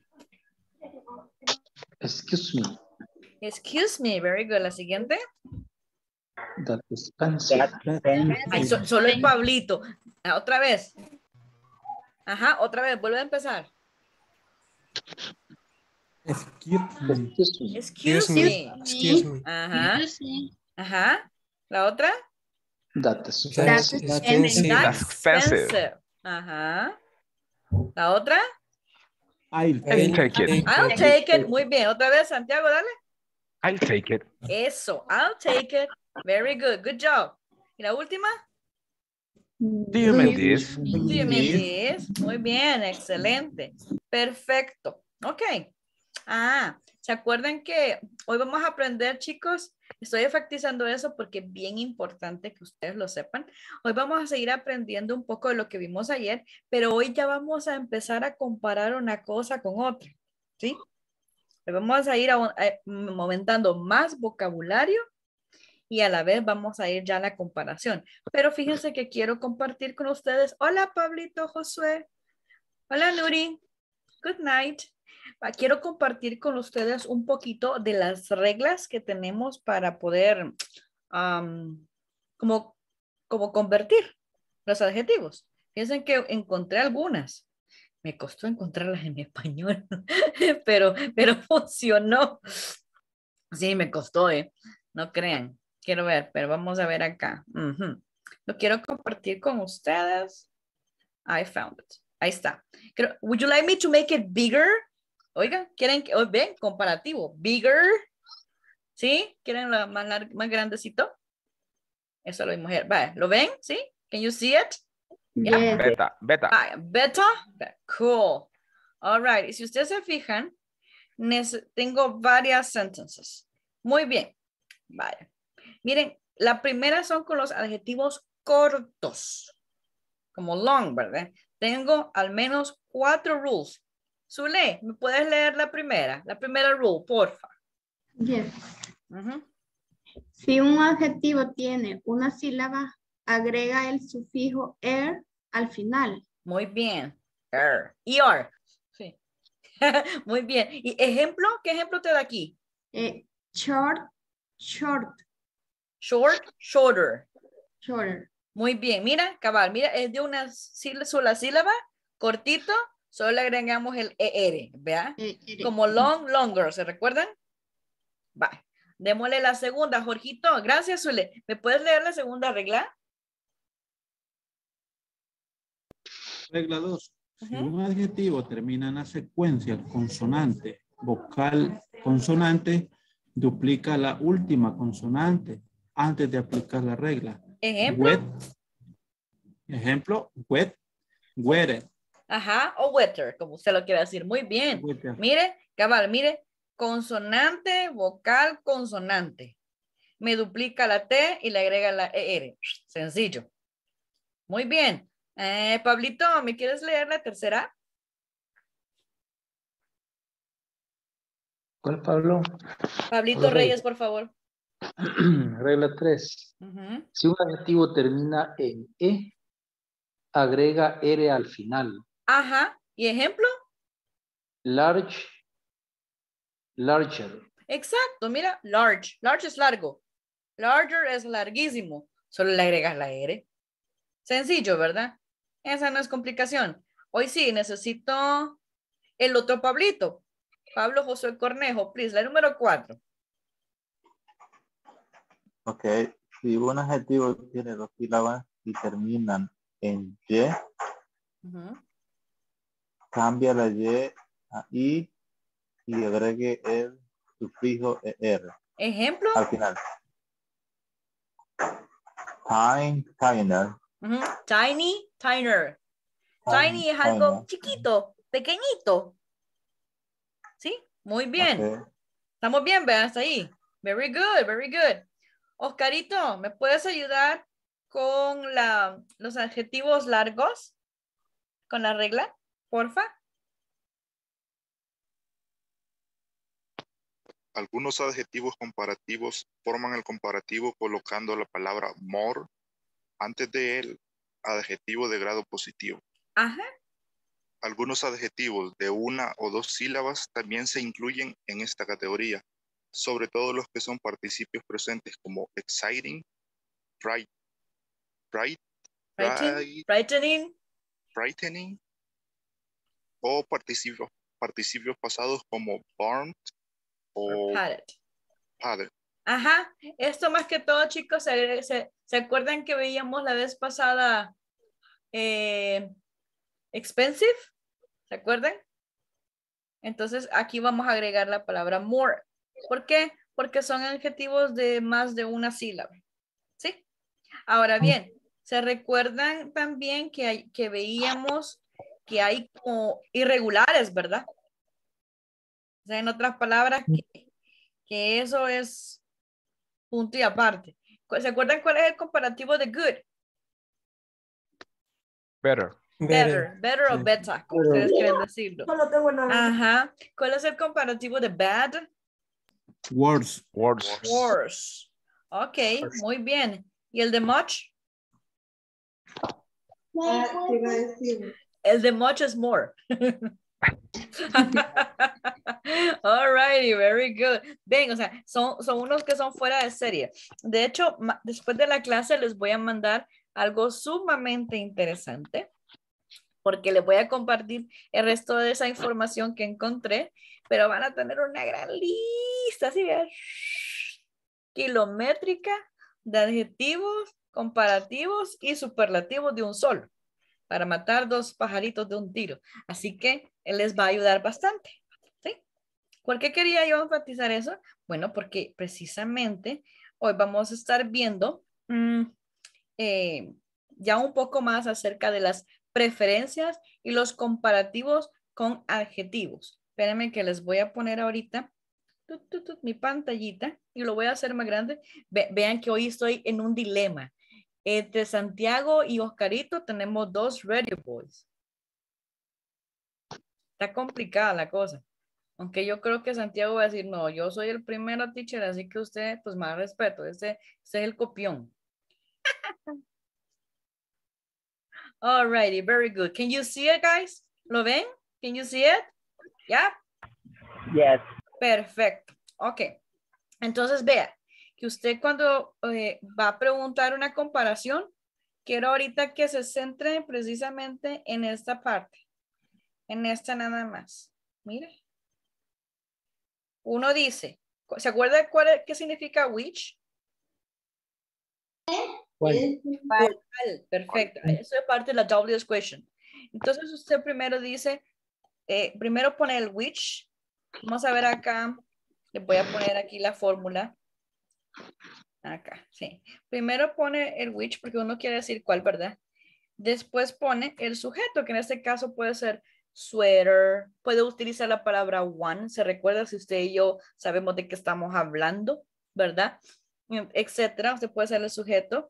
Speaker 3: Excuse me.
Speaker 1: Excuse me, very good. La siguiente.
Speaker 3: That's expensive.
Speaker 1: Ay, solo el Pablito. Otra vez. Ajá, otra vez, vuelve a empezar. Excuse me. Ajá. Ajá. ¿La otra?
Speaker 3: That's expensive.
Speaker 1: That's expensive. Ajá. ¿La otra?
Speaker 8: I'll take it.
Speaker 1: I'll take it. Muy bien. Otra vez, Santiago, dale.
Speaker 8: I'll take it.
Speaker 1: Eso. I'll take it. Very good. Good job. ¿Y la última?
Speaker 8: Do you mean this?
Speaker 1: Do you mean this? Muy bien. Excelente. Perfecto. Ok. ¿Se acuerdan que hoy vamos a aprender, chicos? Estoy enfatizando eso porque es bien importante que ustedes lo sepan. Hoy vamos a seguir aprendiendo un poco de lo que vimos ayer, pero hoy ya vamos a empezar a comparar una cosa con otra, ¿sí? Hoy vamos a ir aumentando más vocabulario y a la vez vamos a ir ya a la comparación. Pero fíjense que quiero compartir con ustedes. Hola, Pablito, Josué. Hola, Nuri. Good night. Quiero compartir con ustedes un poquito de las reglas que tenemos para poder como convertir los adjetivos. Fíjense que encontré algunas. Me costó encontrarlas en español, pero funcionó. Sí, me costó, no crean. Quiero ver, pero vamos a ver acá. Lo quiero compartir con ustedes. I found it. Ahí está. Would you like me to make it bigger? Oigan, ¿quieren que, ven, comparativo, bigger, ¿sí? ¿Quieren lo más grandecito? Eso lo vimos ayer. Vale, ¿lo ven? ¿Sí? Can you see it?
Speaker 2: Yes.
Speaker 8: Beta, beta.
Speaker 1: Vale, better, cool. All right, y si ustedes se fijan, tengo varias sentences. Muy bien, vale. Miren, la primera son con los adjetivos cortos, como long, ¿verdad? Tengo al menos 4 rules. Zule, ¿me puedes leer la primera? La primera rule, porfa.
Speaker 2: Yes.
Speaker 1: Ujú.
Speaker 2: Si un adjetivo tiene una sílaba, agrega el sufijo er al final.
Speaker 1: Muy bien. ER. Sí. Muy bien. ¿Y ejemplo? ¿Qué ejemplo te da aquí?
Speaker 2: Short, short,
Speaker 1: Short, shorter.
Speaker 2: shorter.
Speaker 1: Muy bien. Mira, cabal, mira, es de una sola sílaba, cortito, solo le agregamos el ER, ¿vea? Como long, longer, ¿se recuerdan? Va. Démosle la segunda, Jorgito. Gracias, Zule. ¿Me puedes leer la segunda regla?
Speaker 9: Regla 2. Si
Speaker 1: Ujú.
Speaker 9: un adjetivo termina en la secuencia consonante, vocal, consonante, duplica la última consonante antes de aplicar la regla.
Speaker 1: Ejemplo.
Speaker 9: Wet. Ejemplo, wet, wetter.
Speaker 1: Ajá, o wetter, como usted lo quiera decir. Muy bien.
Speaker 9: Wetter.
Speaker 1: Mire, cabal, mire. Consonante, vocal, consonante. Me duplica la T y le agrega la ER. Sencillo. Muy bien. Pablito, ¿me quieres leer la tercera?
Speaker 3: ¿Cuál, Pablo?
Speaker 1: Pablito
Speaker 3: Pablo
Speaker 1: Reyes, por favor.
Speaker 3: Regla 3.
Speaker 1: Ujú.
Speaker 3: Si un adjetivo termina en E, agrega R al final.
Speaker 1: Ajá. ¿Y ejemplo?
Speaker 3: Large, larger.
Speaker 1: Exacto, mira, large. Large es largo. Larger es larguísimo. Solo le agregas la R. Sencillo, ¿verdad? Esa no es complicación. Hoy sí, necesito el otro Pablito. Pablo Josué Cornejo, please, la número 4.
Speaker 10: Ok, si un adjetivo tiene 2 sílabas y terminan en Y, cambia la Y a I y agregue el sufijo ER
Speaker 1: Ejemplo.
Speaker 10: al final. Tiner.
Speaker 1: Tiny, tiner. Tiny es algo chiquito, pequeñito. ¿Sí? Muy bien.
Speaker 10: Okay.
Speaker 1: Estamos bien, vean hasta ahí. Very good, very good. Oscarito, ¿me puedes ayudar con los adjetivos largos? ¿Con la regla? Porfa.
Speaker 11: Algunos adjetivos comparativos forman el comparativo colocando la palabra more antes de el adjetivo de grado positivo.
Speaker 1: Ajá.
Speaker 11: Algunos adjetivos de 1 o 2 sílabas también se incluyen en esta categoría, sobre todo los que son participios presentes como exciting, frightening o participios pasados como burned o padded.
Speaker 1: Ajá, esto más que todo, chicos, ¿se acuerdan que veíamos la vez pasada expensive? ¿Se acuerdan? Entonces aquí vamos a agregar la palabra more. ¿Por qué? Porque son adjetivos de más de una sílaba. ¿Sí? Ahora bien, ¿se recuerdan también que veíamos que hay como irregulares, ¿verdad? O sea, en otras palabras, que eso es punto y aparte. ¿Se acuerdan cuál es el comparativo de good?
Speaker 8: Better.
Speaker 1: Better o better, como ustedes quieren decirlo.
Speaker 12: Solo tengo una.
Speaker 1: Ajá. ¿Cuál es el comparativo de bad?
Speaker 9: Worse.
Speaker 1: Worse. Ok, muy bien. ¿Y el de much? El de much es more. Alrighty, very good. Ven, o sea, son unos que son fuera de serie. De hecho, después de la clase les voy a mandar algo sumamente interesante, porque les voy a compartir el resto de esa información que encontré, pero van a tener una gran lista, así vean, kilométrica de adjetivos, comparativos y superlativos de un solo, para matar 2 pajaritos de un tiro. Así que él les va a ayudar bastante. ¿Sí? ¿Por qué quería yo enfatizar eso? Bueno, porque precisamente hoy vamos a estar viendo ya un poco más acerca de las preferencias y los comparativos con adjetivos. Espérenme que les voy a poner ahorita mi pantallita y lo voy a hacer más grande. Vean que hoy estoy en un dilema. Entre Santiago y Oscarito tenemos dos Radio Boys. Está complicada la cosa. Aunque yo creo que Santiago va a decir, no, yo soy el primero teacher, así que usted, pues más respeto, este es el copión. Alrighty, very good. Can you see it, guys? ¿Lo ven? Can you see it? Yeah?
Speaker 12: Yes.
Speaker 1: Perfecto. Ok. Entonces, vea, que usted cuando va a preguntar una comparación, quiero ahorita que se centre precisamente en esta parte. En esta nada más. Mire. Uno dice, ¿se acuerda qué significa which? ¿Cuál? Perfecto. Eso es parte de la WS question. Entonces usted primero dice, primero pone el which. Vamos a ver acá. Le voy a poner aquí la fórmula. Acá, sí. Primero pone el which porque uno quiere decir cuál, ¿verdad? Después pone el sujeto, que en este caso puede ser sweater, puede utilizar la palabra one, se recuerda si usted y yo sabemos de qué estamos hablando, ¿verdad? Etcétera, usted puede ser el sujeto,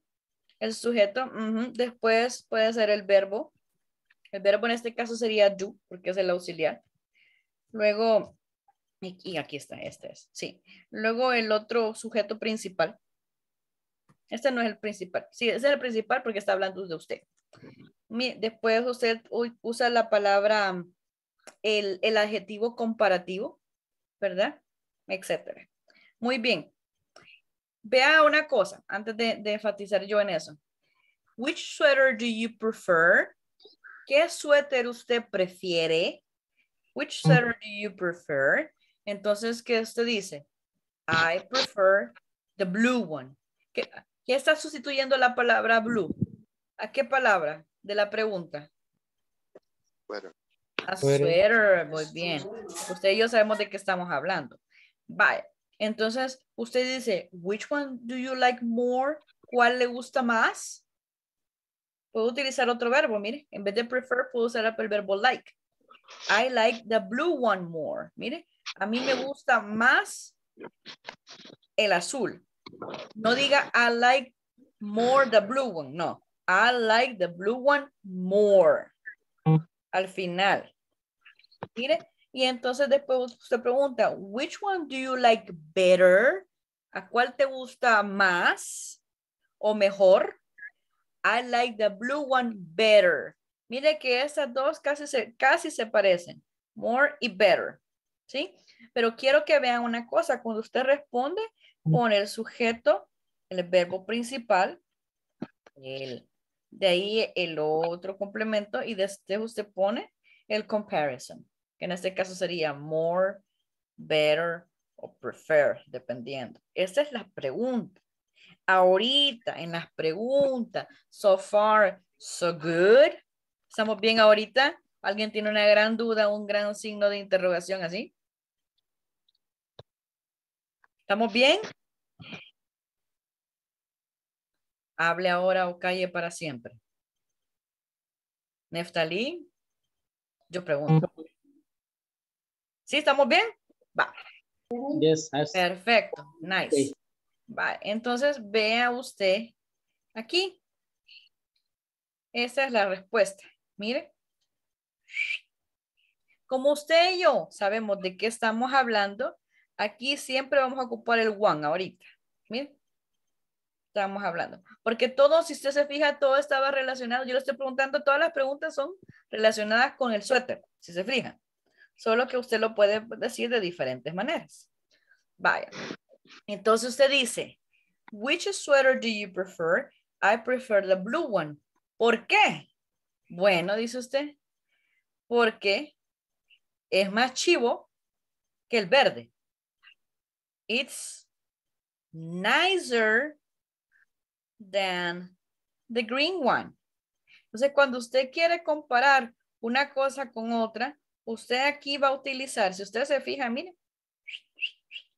Speaker 1: después puede ser el verbo en este caso sería do, porque es el auxiliar, luego, y aquí está, este es, sí, luego el otro sujeto principal, este no es el principal, sí, ese es el principal porque está hablando de usted. Después usted usa la palabra, el adjetivo comparativo, ¿verdad? Etcétera. Muy bien. Vea una cosa, antes de enfatizar yo en eso. Which sweater do you prefer? ¿Qué suéter usted prefiere? Which sweater do you prefer? Entonces, ¿qué usted dice? I prefer the blue one. ¿Qué está sustituyendo la palabra blue? ¿A qué palabra de la pregunta?
Speaker 11: Sweater.
Speaker 1: A sweater, muy bien. Usted y yo sabemos de qué estamos hablando. Vaya. Entonces, usted dice, which one do you like more? ¿Cuál le gusta más? Puedo utilizar otro verbo, mire. En vez de prefer, puedo usar el verbo like. I like the blue one more. Mire, a mí me gusta más el azul. No diga I like more the blue one, no. I like the blue one more. Al final. Mire, y entonces después usted pregunta, which one do you like better? ¿A cuál te gusta más o mejor? I like the blue one better. Mire que estas dos casi se parecen. More y better. ¿Sí? Pero quiero que vean una cosa. Cuando usted responde, pone el sujeto, el verbo principal, de ahí el otro complemento y después usted pone el comparison, que en este caso sería more, better o prefer, dependiendo. Esta es la pregunta. Ahorita en las preguntas, so far, so good. ¿Estamos bien ahorita? ¿Alguien tiene una gran duda, un gran signo de interrogación así? ¿Estamos bien? Hable ahora o calle para siempre. Neftalí, yo pregunto. ¿Sí estamos bien? Va.
Speaker 13: Yes.
Speaker 1: Perfecto. Nice.
Speaker 13: Okay.
Speaker 1: Va. Entonces vea usted aquí. Esa es la respuesta. Mire. Como usted y yo sabemos de qué estamos hablando, aquí siempre vamos a ocupar el one ahorita. Mire. Estamos hablando. Porque todo, si usted se fija, todo estaba relacionado. Yo le estoy preguntando, todas las preguntas son relacionadas con el suéter, si se fijan. Solo que usted lo puede decir de diferentes maneras. Vaya. Entonces usted dice, which sweater do you prefer? I prefer the blue one. ¿Por qué? Bueno, dice usted, porque es más chivo que el verde. It's nicer than the green one. Entonces, cuando usted quiere comparar una cosa con otra, usted aquí va a utilizar, si usted se fija, mire,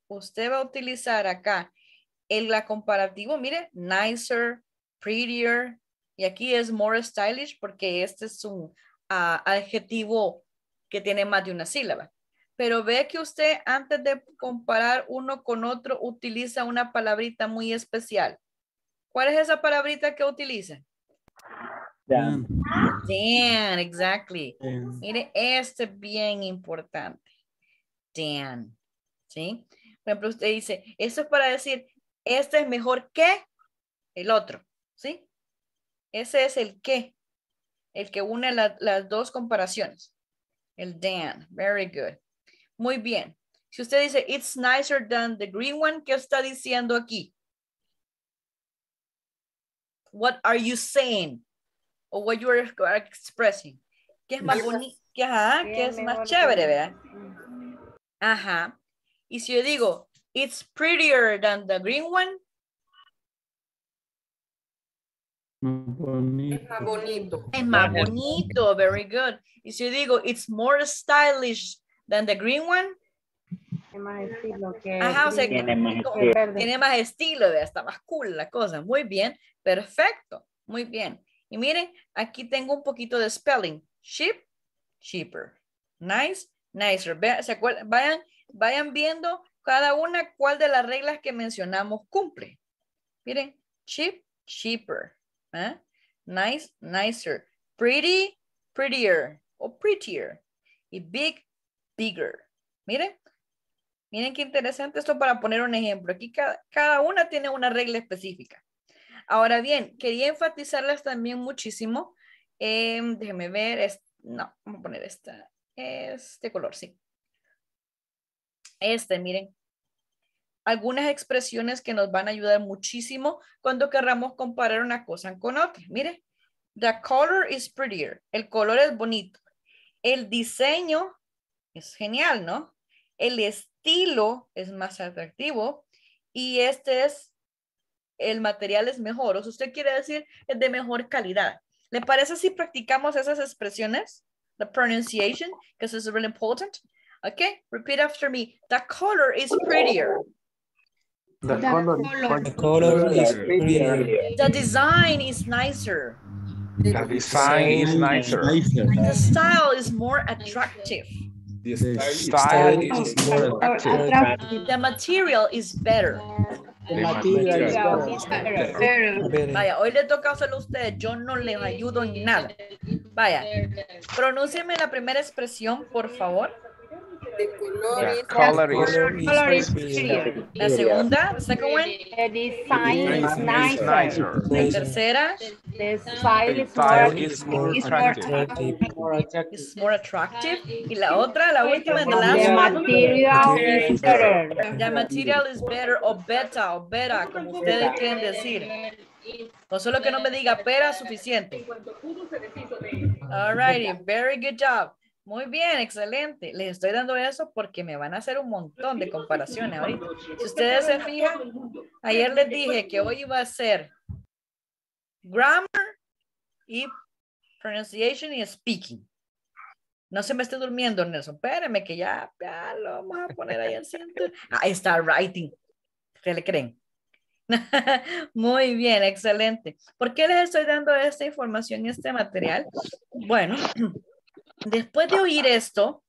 Speaker 1: usted va a utilizar acá la comparativo, mire, nicer, prettier, y aquí es more stylish porque este es un adjetivo que tiene más de una sílaba. Pero ve que usted antes de comparar uno con otro utiliza una palabrita muy especial. ¿Cuál es esa palabrita que utiliza?
Speaker 9: Than.
Speaker 1: Than, exactly.
Speaker 9: Than.
Speaker 1: Mire, este es bien importante. Than, ¿sí? Por ejemplo, usted dice, esto es para decir, este es mejor que el otro, ¿sí? Ese es el que une las dos comparaciones. El than, very good. Muy bien. Si usted dice, it's nicer than the green one, ¿qué está diciendo aquí? What are you saying? Or what you are expressing? ¿Qué es más bonito? ¿Qué es más chévere, verdad? Ajá. Y si yo digo, it's prettier than the green one.
Speaker 9: Bonito.
Speaker 12: Es más bonito.
Speaker 1: Es más bonito, very good. Y si yo digo, it's more stylish than the green one.
Speaker 13: Tiene más estilo que
Speaker 1: ajá, o sea,
Speaker 13: tiene
Speaker 1: más estilo, está más cool la cosa. Muy bien, perfecto, muy bien. Y miren, aquí tengo un poquito de spelling. Cheap, cheaper. Nice, nicer. ¿Se acuerdan? Vayan viendo cada una cuál de las reglas que mencionamos cumple. Miren, cheap, cheaper. ¿Eh? Nice, nicer. Pretty, prettier. O prettier. Y big, bigger. Miren. Miren qué interesante esto para poner un ejemplo. Aquí cada una tiene una regla específica. Ahora bien, quería enfatizarles también muchísimo. Déjenme ver. No, vamos a poner este color, sí. Miren. Algunas expresiones que nos van a ayudar muchísimo cuando querramos comparar una cosa con otra. Miren. The color is prettier. El color es bonito. El diseño es genial, ¿no? El estilo es más atractivo y el material es mejor. O sea, usted quiere decir es de mejor calidad. ¿Le parece si practicamos esas expresiones? The pronunciation, because it's really important. Okay, repeat after me. The color is prettier.
Speaker 3: The color
Speaker 8: is prettier.
Speaker 1: The design is nicer.
Speaker 8: The design is nicer.
Speaker 1: The style is more attractive.
Speaker 8: The style is more attractive.
Speaker 1: The material is better.
Speaker 8: The material is better.
Speaker 1: Vaya, hoy le toca hacerlo a ustedes. Yo no les ayudo en nada. Vaya, pronúnciame la primera expresión, por favor.
Speaker 12: The color is
Speaker 13: prettier.
Speaker 1: La segunda, the second one.
Speaker 13: The design is nicer.
Speaker 1: La tercera.
Speaker 13: The style is more attractive.
Speaker 1: Is more attractive. Y la otra, la última, the last
Speaker 13: The
Speaker 1: one.
Speaker 13: material is better.
Speaker 1: The material is better o better, como ustedes quieren decir. O solo que no me diga pera suficiente. Alrighty, very good job. Muy bien, excelente. Les estoy dando eso porque me van a hacer un montón de comparaciones ahorita. Si ustedes se fijan, ayer les dije que hoy iba a ser grammar y pronunciation y speaking. No se me esté durmiendo, Nelson. Espérame que ya lo vamos a poner ahí al centro. Ahí está, writing. ¿Qué le creen? Muy bien, excelente. ¿Por qué les estoy dando esta información y este material? Bueno, después de oír esto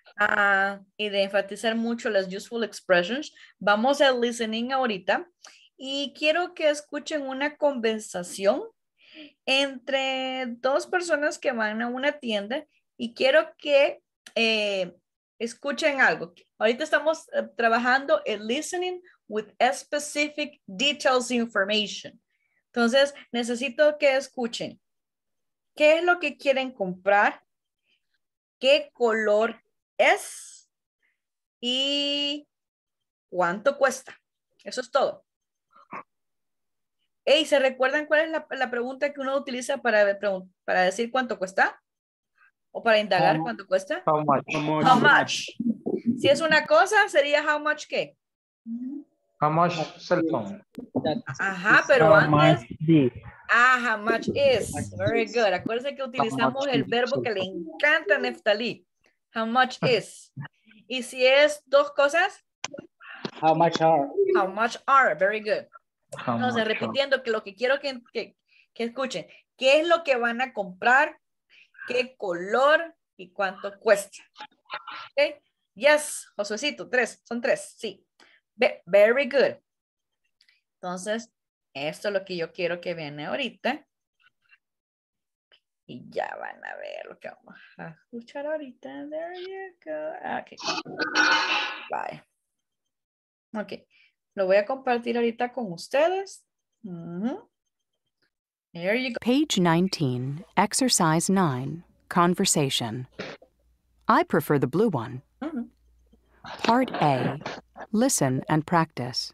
Speaker 1: y de enfatizar mucho las useful expressions, vamos al listening ahorita y quiero que escuchen una conversación entre dos personas que van a una tienda y quiero que escuchen algo. Ahorita estamos trabajando el listening with specific details information. Entonces, necesito que escuchen. ¿Qué es lo que quieren comprar? ¿Qué color es? ¿Y cuánto cuesta? Eso es todo. Hey, ¿se recuerdan cuál es la pregunta que uno utiliza para decir cuánto cuesta? ¿O para indagar cuánto cuesta?
Speaker 3: How much?
Speaker 1: How much. Si es una cosa, sería how much qué?
Speaker 3: How much cell phone?
Speaker 1: Ajá, pero antes... how much is. Very good. Acuérdense que utilizamos el verbo que le encanta a Neftalí. How much is. Y si es dos cosas.
Speaker 3: How much are?
Speaker 1: How much are? Very good.
Speaker 3: How
Speaker 1: Entonces,
Speaker 3: much
Speaker 1: repitiendo que lo que quiero que escuchen. ¿Qué es lo que van a comprar? ¿Qué color? ¿Y cuánto cuesta? Okay. Yes, Josuecito, 3. Son 3, sí. Very good. Entonces, esto es lo que yo quiero que vean ahorita. Y ya van a ver lo que vamos a escuchar ahorita. There you go. Okay. Bye. Ok. Lo voy a compartir ahorita con ustedes. There you go.
Speaker 5: Page 19, Exercise 9, Conversation. I prefer the blue one. Part A, Listen and Practice.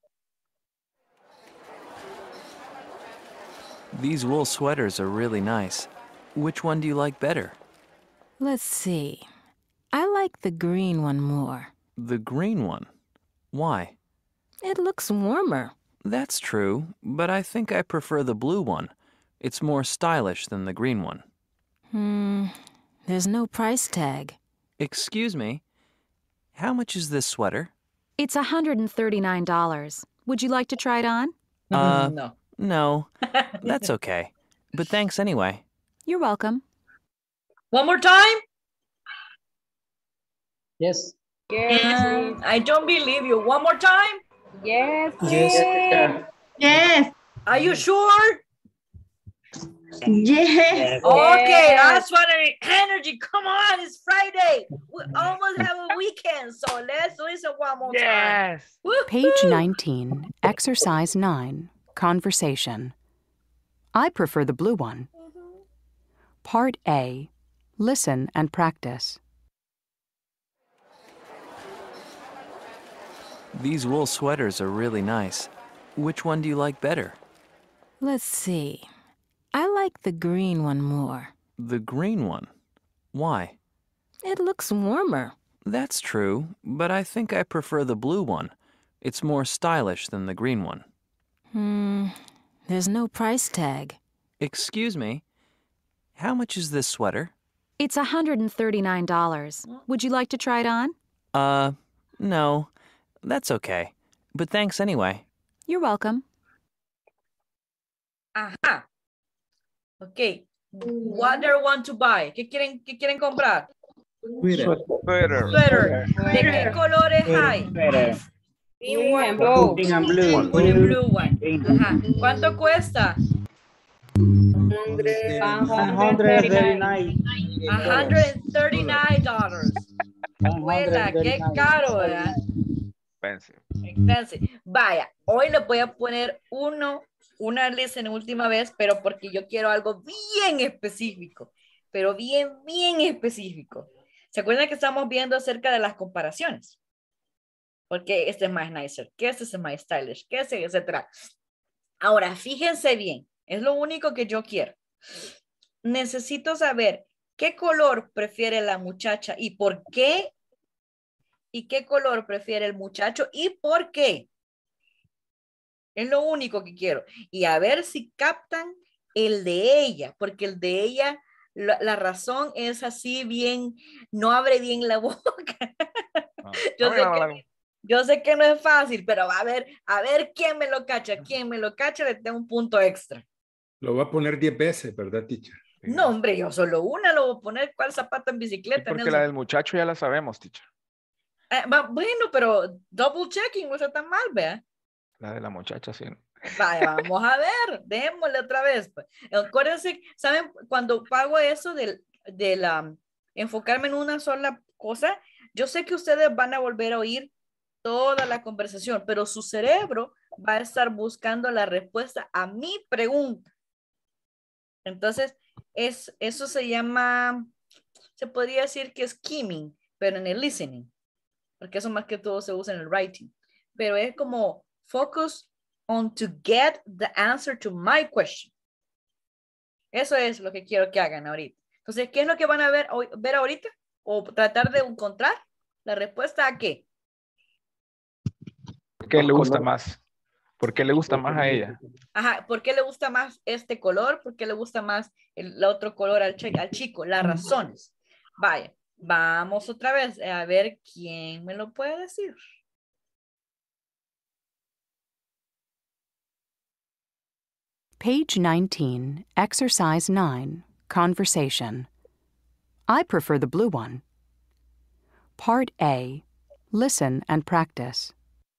Speaker 7: These wool sweaters are really nice. Which one do you like better?
Speaker 14: Let's see. I like the green one more.
Speaker 7: The green one. Why?
Speaker 14: It looks warmer.
Speaker 7: That's true, but I think I prefer the blue one. It's more stylish than the green one.
Speaker 14: There's no price tag.
Speaker 7: Excuse me. How much is this sweater?
Speaker 15: It's $139. Would you like to try it on?
Speaker 1: No.
Speaker 7: No. That's okay. But thanks anyway.
Speaker 15: You're welcome.
Speaker 1: One more time?
Speaker 3: Yes.
Speaker 1: I don't believe you. One more time?
Speaker 13: Yes.
Speaker 2: Yes. Yes.
Speaker 1: Are you sure?
Speaker 2: Yes.
Speaker 1: Okay, that's what energy. Come on, it's Friday. We almost have a weekend, so let's listen one more time.
Speaker 5: Page 19, Exercise 9, Conversation. I prefer the blue one. Part A, Listen and Practice.
Speaker 7: These wool sweaters are really nice. Which one do you like better?
Speaker 14: Let's see. I like the green one more.
Speaker 7: The green one. Why?
Speaker 14: It looks warmer.
Speaker 7: That's true, but I think I prefer the blue one. It's more stylish than the green one.
Speaker 14: There's no price tag.
Speaker 7: Excuse me. How much is this sweater?
Speaker 15: It's $139. Would you like to try it on?
Speaker 7: No. That's okay. But thanks anyway.
Speaker 15: You're welcome.
Speaker 1: Ajá. Ok. What do you want to buy? ¿Qué quieren comprar?
Speaker 8: Sweater.
Speaker 1: Sweater. ¿De qué colores hay?
Speaker 13: Green and blue.
Speaker 8: Green and blue.
Speaker 1: Un blue one. Ajá. ¿Cuánto cuesta?
Speaker 8: $139.
Speaker 1: $139. Abuela, qué caro, ¿verdad? Expensive. Vaya, hoy les voy a poner una listen última vez, pero porque yo quiero algo bien específico, pero bien específico. ¿Se acuerdan que estamos viendo acerca de las comparaciones? Porque este es más nicer, que este es más stylish, que este, etcétera. Ahora, fíjense bien, es lo único que yo quiero. Necesito saber qué color prefiere la muchacha y por qué. ¿Y qué color prefiere el muchacho y por qué? Es lo único que quiero. Y a ver si captan el de ella, porque el de ella, la razón es así bien, no abre bien la boca. Yo sé que no es fácil, pero a ver quién me lo cacha. Quien me lo cacha le tengo un punto extra.
Speaker 4: Lo va a poner 10 veces, ¿verdad, teacher?
Speaker 1: No, hombre, yo solo una lo voy a poner. ¿Cuál zapato en bicicleta?
Speaker 8: Porque la del muchacho ya la sabemos, teacher.
Speaker 1: Bueno, pero double checking no está tan mal, vea.
Speaker 8: La de la muchacha, sí.
Speaker 1: Vaya, vamos a ver, démosle otra vez. Pues. Acuérdense, ¿saben? Cuando pago eso de enfocarme en una sola cosa, yo sé que ustedes van a volver a oír toda la conversación, pero su cerebro va a estar buscando la respuesta a mi pregunta. Entonces, eso se llama, se podría decir que es skimming, pero en el listening. Porque eso más que todo se usa en el writing. Pero es como focus on to get the answer to my question. Eso es lo que quiero que hagan ahorita. Entonces, ¿qué es lo que van a ver ahorita? O tratar de encontrar la respuesta a qué.
Speaker 8: ¿Por qué le gusta más? ¿Por qué le gusta más a ella?
Speaker 1: Ajá, ¿por qué le gusta más este color? ¿Por qué le gusta más el otro color al chico? Las razones. Vaya. Vamos otra vez a ver quién me lo puede decir.
Speaker 5: Page 19, Exercise 9, Conversation. I prefer the blue one. Part A, Listen and Practice.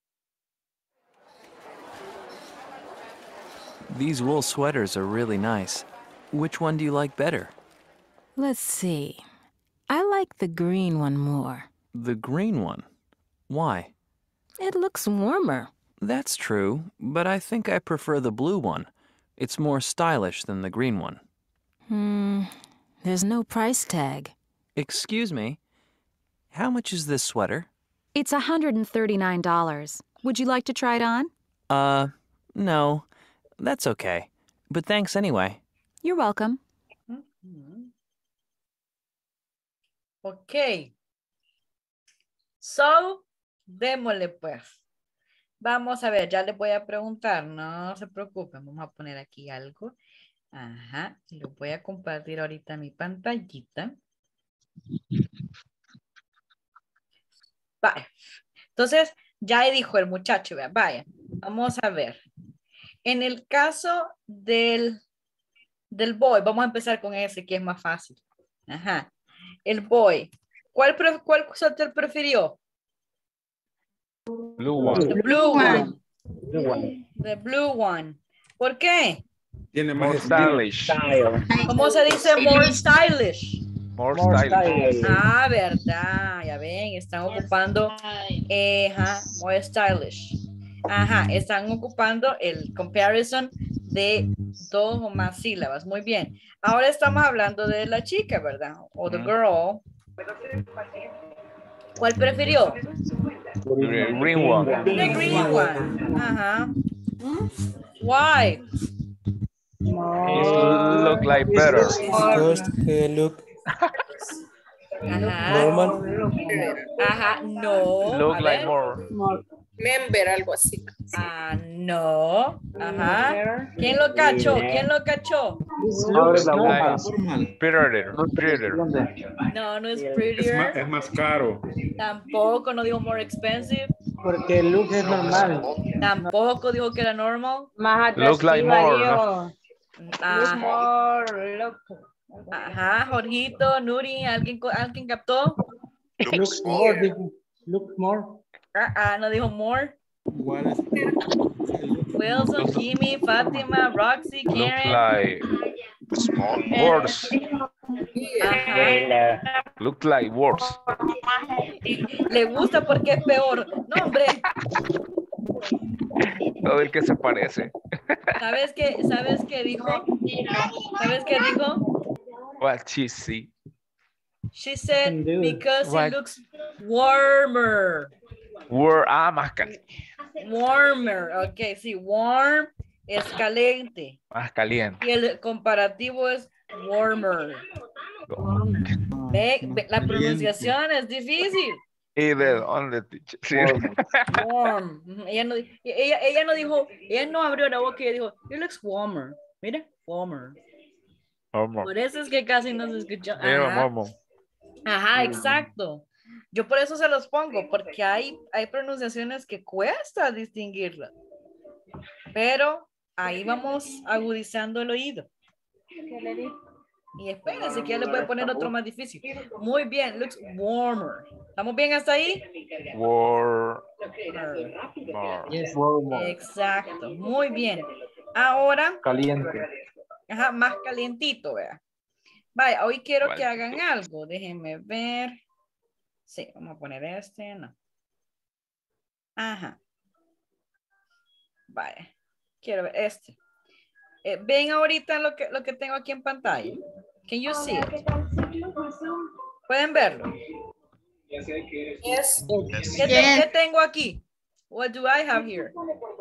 Speaker 7: These wool sweaters are really nice. Which one do you like better?
Speaker 14: Let's see. I like the green one more.
Speaker 7: The green one. Why?
Speaker 14: It looks warmer.
Speaker 7: That's true, but I think I prefer the blue one. It's more stylish than the green one.
Speaker 14: There's no price tag.
Speaker 7: Excuse me. How much is this sweater?
Speaker 15: It's $139. Would you like to try it on?
Speaker 7: No. That's okay. But thanks anyway.
Speaker 15: You're welcome.
Speaker 1: Ok. So, démosle pues. Vamos a ver, ya les voy a preguntar, no se preocupen, vamos a poner aquí algo. Ajá, y lo voy a compartir ahorita en mi pantallita. Vaya. Entonces, ya dijo el muchacho, vea, vaya, vamos a ver. En el caso del boy, vamos a empezar con ese que es más fácil. Ajá, el boy. ¿Cuál suéter prefirió?
Speaker 8: Blue one.
Speaker 1: The blue one. The blue one. ¿Por qué?
Speaker 4: Tiene
Speaker 8: More
Speaker 4: más
Speaker 8: stylish.
Speaker 1: ¿Cómo se dice more stylish?
Speaker 8: More stylish.
Speaker 1: Ah, verdad. Ya ven, están ocupando more stylish. Ajá, están ocupando el comparison de dos o más sílabas. Muy bien. Ahora estamos hablando de la chica, ¿verdad? O the girl. ¿Cuál prefirió?
Speaker 8: The green one.
Speaker 1: The green one. Ajá. Why?
Speaker 8: It look like better.
Speaker 16: Because look
Speaker 1: Ajá.
Speaker 16: normal.
Speaker 1: Ajá, no.
Speaker 8: Look
Speaker 1: A
Speaker 8: like
Speaker 1: ver.
Speaker 8: more.
Speaker 12: Member, algo así.
Speaker 1: Ah, no. Ajá. ¿Quién lo cachó? ¿Quién lo cachó?
Speaker 8: Prettier. Prettier.
Speaker 1: No, no es
Speaker 4: Es
Speaker 1: prettier.
Speaker 4: más caro.
Speaker 1: Tampoco, no dijo more expensive.
Speaker 16: Porque el look es normal.
Speaker 1: Tampoco dijo que era normal.
Speaker 13: Más
Speaker 8: Look like more, ¿no?
Speaker 1: Ajá. Ajá, Jorgito, Nuri, ¿alguien captó?
Speaker 16: Look more. Look more.
Speaker 1: No dijo more.
Speaker 9: Igual es
Speaker 1: Wilson, Jimmy, Fátima, Roxy,
Speaker 8: Look
Speaker 1: Karen.
Speaker 8: like
Speaker 11: Small.
Speaker 8: worse.
Speaker 1: Ajá.
Speaker 8: Look like worse.
Speaker 1: Le gusta porque es peor. No, hombre.
Speaker 8: Todo el que se parece.
Speaker 1: ¿Sabes qué dijo? ¿Sabes qué dijo?
Speaker 8: What she see.
Speaker 1: She said because
Speaker 8: What?
Speaker 1: it looks warmer.
Speaker 8: Más caliente.
Speaker 1: Warmer. Ok, sí, warm es caliente.
Speaker 8: Más caliente.
Speaker 1: Y el comparativo es warmer. Ve, la pronunciación es difícil.
Speaker 8: ¿Y de dónde, teacher? Sí.
Speaker 1: Warm. Ujú, ella no abrió la boca y dijo, it looks warmer. Mira, warmer.
Speaker 8: Vamos.
Speaker 1: Por eso es que casi no se escuchó.
Speaker 8: Mira,
Speaker 1: Ajá.
Speaker 8: vamos.
Speaker 1: Ajá, exacto. Yo por eso se los pongo, porque hay pronunciaciones que cuesta distinguirlas. Pero ahí vamos agudizando el oído. Y espérense que ya le voy a poner otro más difícil. Muy bien, looks warmer. ¿Estamos bien hasta ahí?
Speaker 8: More.
Speaker 1: Exacto, muy bien. Ahora,
Speaker 3: Caliente.
Speaker 1: ajá, más calientito, vea. Vaya, hoy quiero que hagan algo. Déjenme ver. Sí, vamos a poner este, no. Ajá. Vaya, quiero ver este. ¿Ven ahorita lo que tengo aquí en pantalla? Can you see it? ¿Pueden verlo?
Speaker 12: Yes.
Speaker 1: ¿Qué tengo aquí? What do I have here?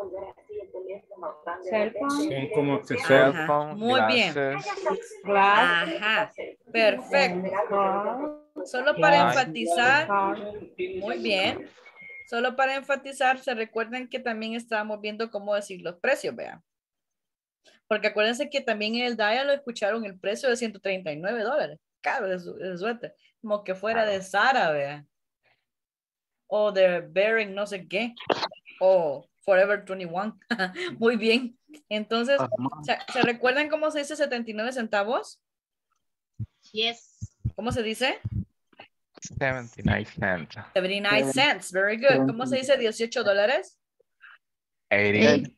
Speaker 4: Son como accesorios.
Speaker 1: Ajá, muy bien. Ajá, perfecto. Solo para enfatizar, muy bien. Solo para enfatizar, se recuerdan que también estábamos viendo cómo decir los precios, vean. Porque acuérdense que también en el diálogo escucharon el precio de $139. Caro de suéter. Como que fuera de Zara, vean. O de Bering no sé qué. O Forever 21. Muy bien. Entonces, ¿se recuerdan cómo se dice 79 centavos?
Speaker 2: Yes.
Speaker 1: ¿Cómo se dice?
Speaker 8: 79 cents.
Speaker 1: 79 cents. Very good. ¿Cómo se dice 18 dólares?
Speaker 8: 18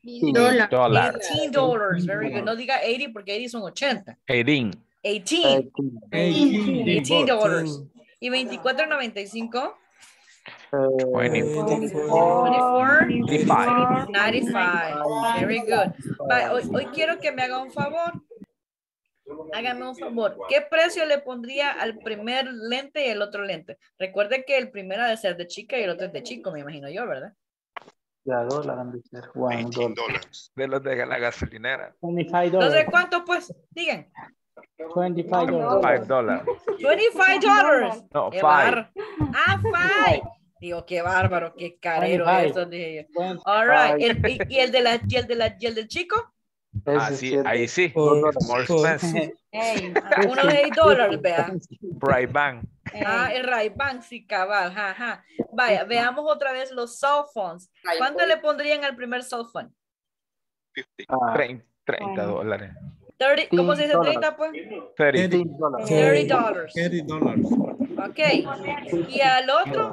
Speaker 1: $18. Very good. No diga 80 porque 80 son 80.
Speaker 8: 18.
Speaker 1: 18. $18. ¿Y 24.95?
Speaker 8: 24.
Speaker 1: 95. Very good. Hoy quiero que me haga un favor. Hágame un favor. ¿Qué precio le pondría al primer lente y el otro lente? Recuerde que el primero ha de ser de chica y el otro es de chico, me imagino yo, ¿verdad?
Speaker 3: Ya, dólar han de ser. $1.
Speaker 8: De los de la gasolinera.
Speaker 16: $25.
Speaker 1: Entonces, ¿cuánto pues? Digan.
Speaker 16: $25.
Speaker 8: $5.
Speaker 1: $25.
Speaker 8: No,
Speaker 1: Qué
Speaker 8: 5.
Speaker 1: $5. Digo, qué bárbaro, qué carero
Speaker 16: 25.
Speaker 1: eso, dije yo. All right. ¿Y el del chico?
Speaker 8: Sí, ahí sí. More expensive.
Speaker 1: Uno de $8, vea.
Speaker 8: Ray-Ban.
Speaker 1: El Ray-Ban, sí, cabal. Ajá. Vaya, veamos otra vez los cell phones. ¿Cuánto le pondrían al primer cell phone?
Speaker 8: $30.
Speaker 1: 30, ¿cómo se dice 30, pues? $30. Ok. ¿Y al otro?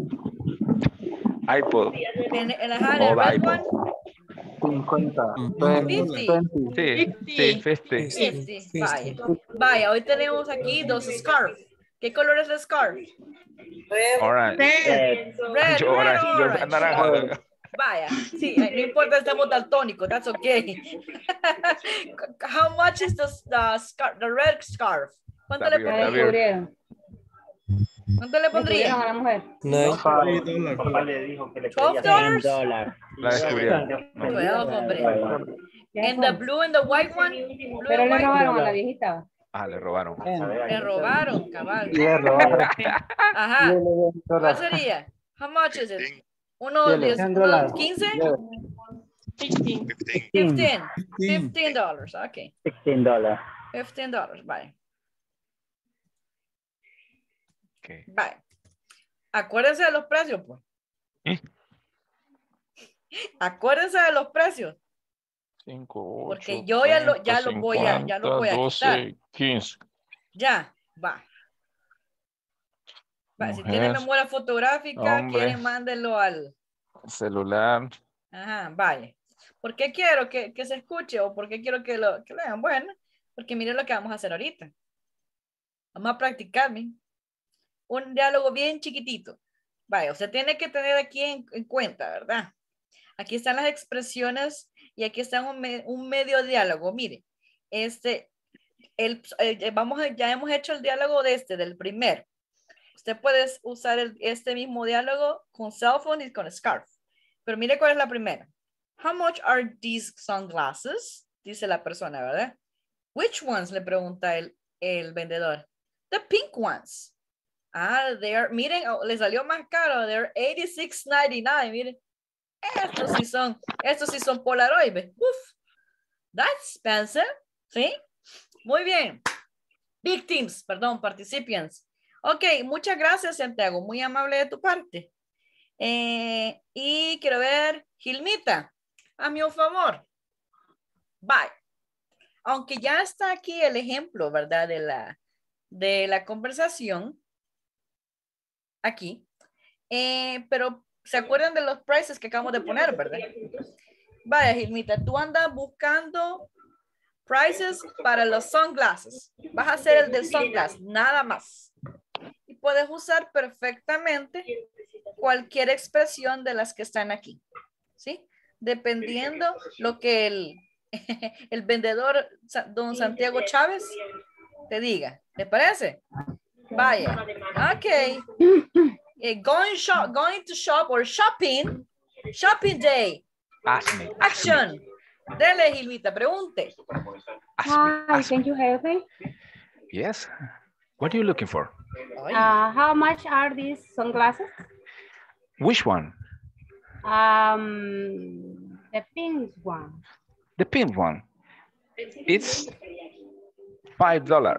Speaker 8: iPod.
Speaker 1: El red one.
Speaker 3: 50.
Speaker 1: 50. Vaya, hoy tenemos aquí dos scarf. ¿Qué color es el scarf?
Speaker 8: Orange.
Speaker 1: Red, orange.
Speaker 8: Naranja.
Speaker 1: Vaya, sí, no importa, estamos daltónicos, that's okay. How much is the red scarf? ¿Cuánto le pondría? ¿Cuánto le pondría?
Speaker 13: A la mujer.
Speaker 16: Papá le dijo que le pedía
Speaker 1: $12.
Speaker 8: La descubrieron.
Speaker 1: 12, hombre. And the blue and the white one?
Speaker 13: Pero le robaron a la viejita.
Speaker 8: Le robaron.
Speaker 1: Le robaron, cabal.
Speaker 3: Le robaron.
Speaker 1: Ajá. ¿Cuál sería? How much is it? ¿Uno 10, uno 15? $15. Ok.
Speaker 16: $16.
Speaker 1: $15, vale.
Speaker 8: Okay.
Speaker 1: Vale. Acuérdense de los precios, pues. Acuérdense de los precios.
Speaker 8: 5, 8,
Speaker 1: porque yo ya lo voy a quitar.
Speaker 8: 15.
Speaker 1: Ya, va. Si tiene memoria fotográfica, quieren mándenlo al
Speaker 8: celular.
Speaker 1: Ajá, vaya. ¿Por qué quiero que se escuche o por qué quiero que lo vean? Bueno, porque miren lo que vamos a hacer ahorita. Vamos a practicar, un diálogo bien chiquitito. Vaya, usted tiene que tener aquí en cuenta, ¿verdad? Aquí están las expresiones y aquí está un medio diálogo. Mire, ya hemos hecho el diálogo del primero. Usted puede usar este mismo diálogo con cell phone y con scarf. Pero mire cuál es la primera. How much are these sunglasses? Dice la persona, ¿verdad? Which ones? Le pregunta el vendedor. The pink ones. Miren, le salió más caro. They're $86.99. Miren. Estos sí son Polaroid. Uf. That's expensive. ¿Sí? Muy bien. Participants. Ok, muchas gracias, Santiago. Muy amable de tu parte. Y quiero ver, Gilmita, hazme un favor. Bye. Aunque ya está aquí el ejemplo, ¿verdad? De la conversación. Aquí. Pero ¿se acuerdan de los prices que acabamos de poner, verdad? Vaya, Gilmita, tú andas buscando prices para los sunglasses. Vas a hacer el del sunglass, nada más. Y puedes usar perfectamente cualquier expresión de las que están aquí. ¿Sí? Dependiendo lo que el vendedor, don Santiago Chávez, te diga. ¿Te parece? Vaya. Ok. Going to shop or shopping. Shopping day. Action. Dele, Gilvita, pregunte.
Speaker 13: Hi, can you help me?
Speaker 8: Yes. What are you looking for?
Speaker 13: How much are these sunglasses?
Speaker 8: Which one?
Speaker 13: The pink one.
Speaker 8: The pink one. It's $5.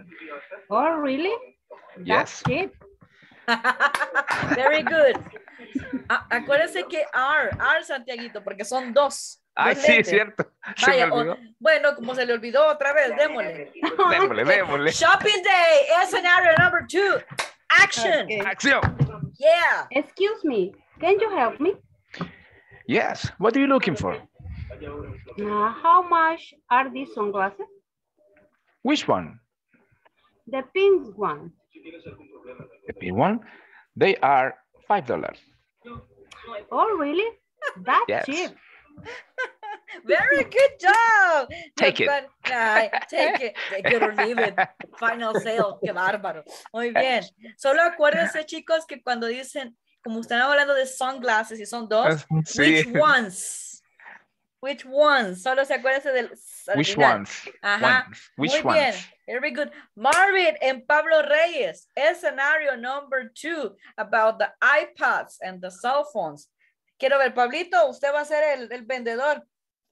Speaker 13: Oh, really?
Speaker 8: Yes.
Speaker 13: That's cheap.
Speaker 1: Very good. Acuérdense que R, Santiaguito, porque son dos.
Speaker 8: Ay, sí, es cierto. Se me
Speaker 1: Vaya,
Speaker 8: olvidó.
Speaker 1: bueno, como se le olvidó otra vez, démosle.
Speaker 8: Démosle.
Speaker 1: Shopping day, scenario number 2. Action.
Speaker 13: Okay.
Speaker 8: Acción.
Speaker 1: Yeah.
Speaker 13: Excuse me, can you help me?
Speaker 8: Yes. What are you looking for?
Speaker 13: How much are these sunglasses?
Speaker 8: Which one?
Speaker 13: The pink one.
Speaker 8: The pink one? They are $5.
Speaker 13: Oh, really? That's
Speaker 8: Yes.
Speaker 13: cheap.
Speaker 1: Very good job.
Speaker 8: Take it.
Speaker 1: Take it or leave it. Final sale. Qué bárbaro. Muy bien. Solo acuérdense, chicos, que cuando dicen, como están hablando de sunglasses y son dos,
Speaker 8: Sí.
Speaker 1: which ones? Which ones? Solo se acuérdense del
Speaker 8: Which
Speaker 1: original.
Speaker 8: ones?
Speaker 1: Ajá.
Speaker 8: Which
Speaker 1: Muy bien.
Speaker 8: ones?
Speaker 1: Very good. Marvin and Pablo Reyes. Scenario number 2 about the iPads and the cell phones. Quiero ver, Pablito, usted va a ser el vendedor.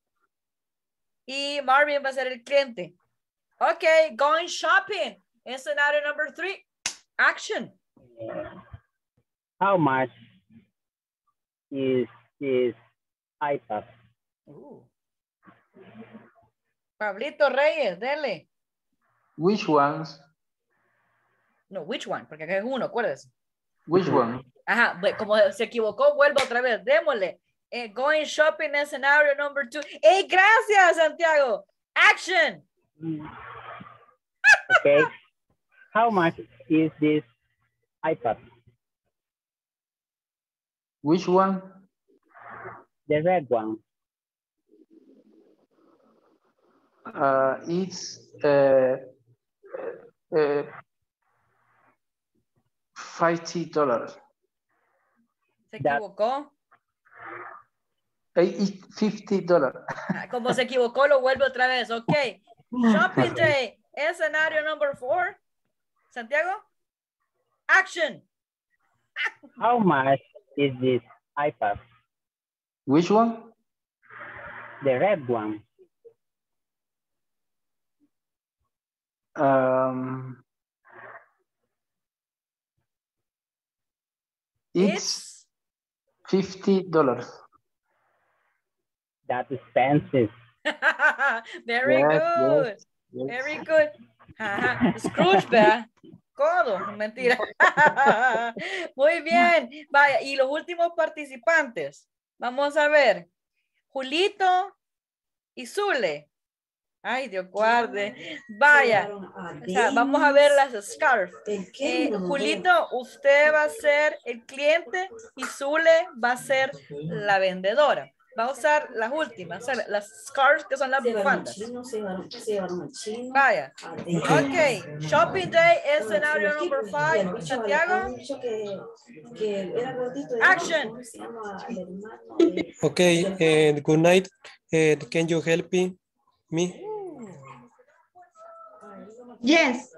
Speaker 1: Y Marvin va a ser el cliente. Ok, going shopping. Scenario number 3. Action.
Speaker 16: How much is this iPad?
Speaker 1: Pablito Reyes, dele.
Speaker 3: Which ones?
Speaker 1: No, which one, porque acá es uno, acuérdese.
Speaker 3: Which one?
Speaker 1: Ajá, como se equivocó, vuelvo otra vez, démosle. Going shopping en scenario number 2. ¡Ey, gracias, Santiago! Action.
Speaker 16: Okay. How much is this iPad?
Speaker 3: Which one?
Speaker 16: The red one.
Speaker 3: It's $50.
Speaker 1: Se equivocó.
Speaker 3: It's $50.
Speaker 1: Como se equivocó, lo vuelve otra vez. Ok. Shopping day. Escenario number 4. Santiago. Action.
Speaker 16: How much is this iPad?
Speaker 3: Which one?
Speaker 16: The red one.
Speaker 3: It's $50.
Speaker 16: That's expensive.
Speaker 1: Very good.
Speaker 3: Yes.
Speaker 1: Very good. Ajá. Scrooge, ¿verdad? Codo, mentira. Muy bien. Vaya, y los últimos participantes. Vamos a ver. Julito y Zule. Ay, Dios guarde. Vaya. O sea, vamos a ver las scarf. Julito, usted va a ser el cliente y Zule va a ser la vendedora. Va a usar las últimas, o sea, las scarves que son las bufandas. Vaya. Ok. Shopping day, escenario number 5. Santiago. Action.
Speaker 17: Okay, good night. Can you help me?
Speaker 2: Yes.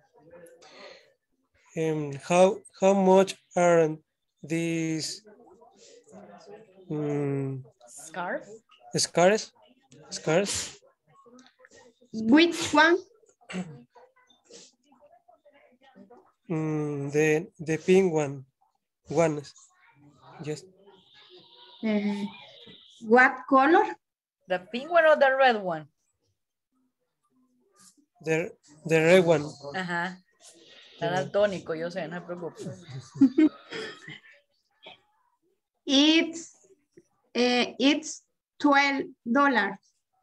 Speaker 17: How much are these Scars?
Speaker 2: Which one?
Speaker 17: The pink one. Yes.
Speaker 2: What color?
Speaker 1: The pink one or the red one?
Speaker 17: The red one.
Speaker 1: Ajá. Está daltónico, yo sé, no se preocupe.
Speaker 2: It's $12.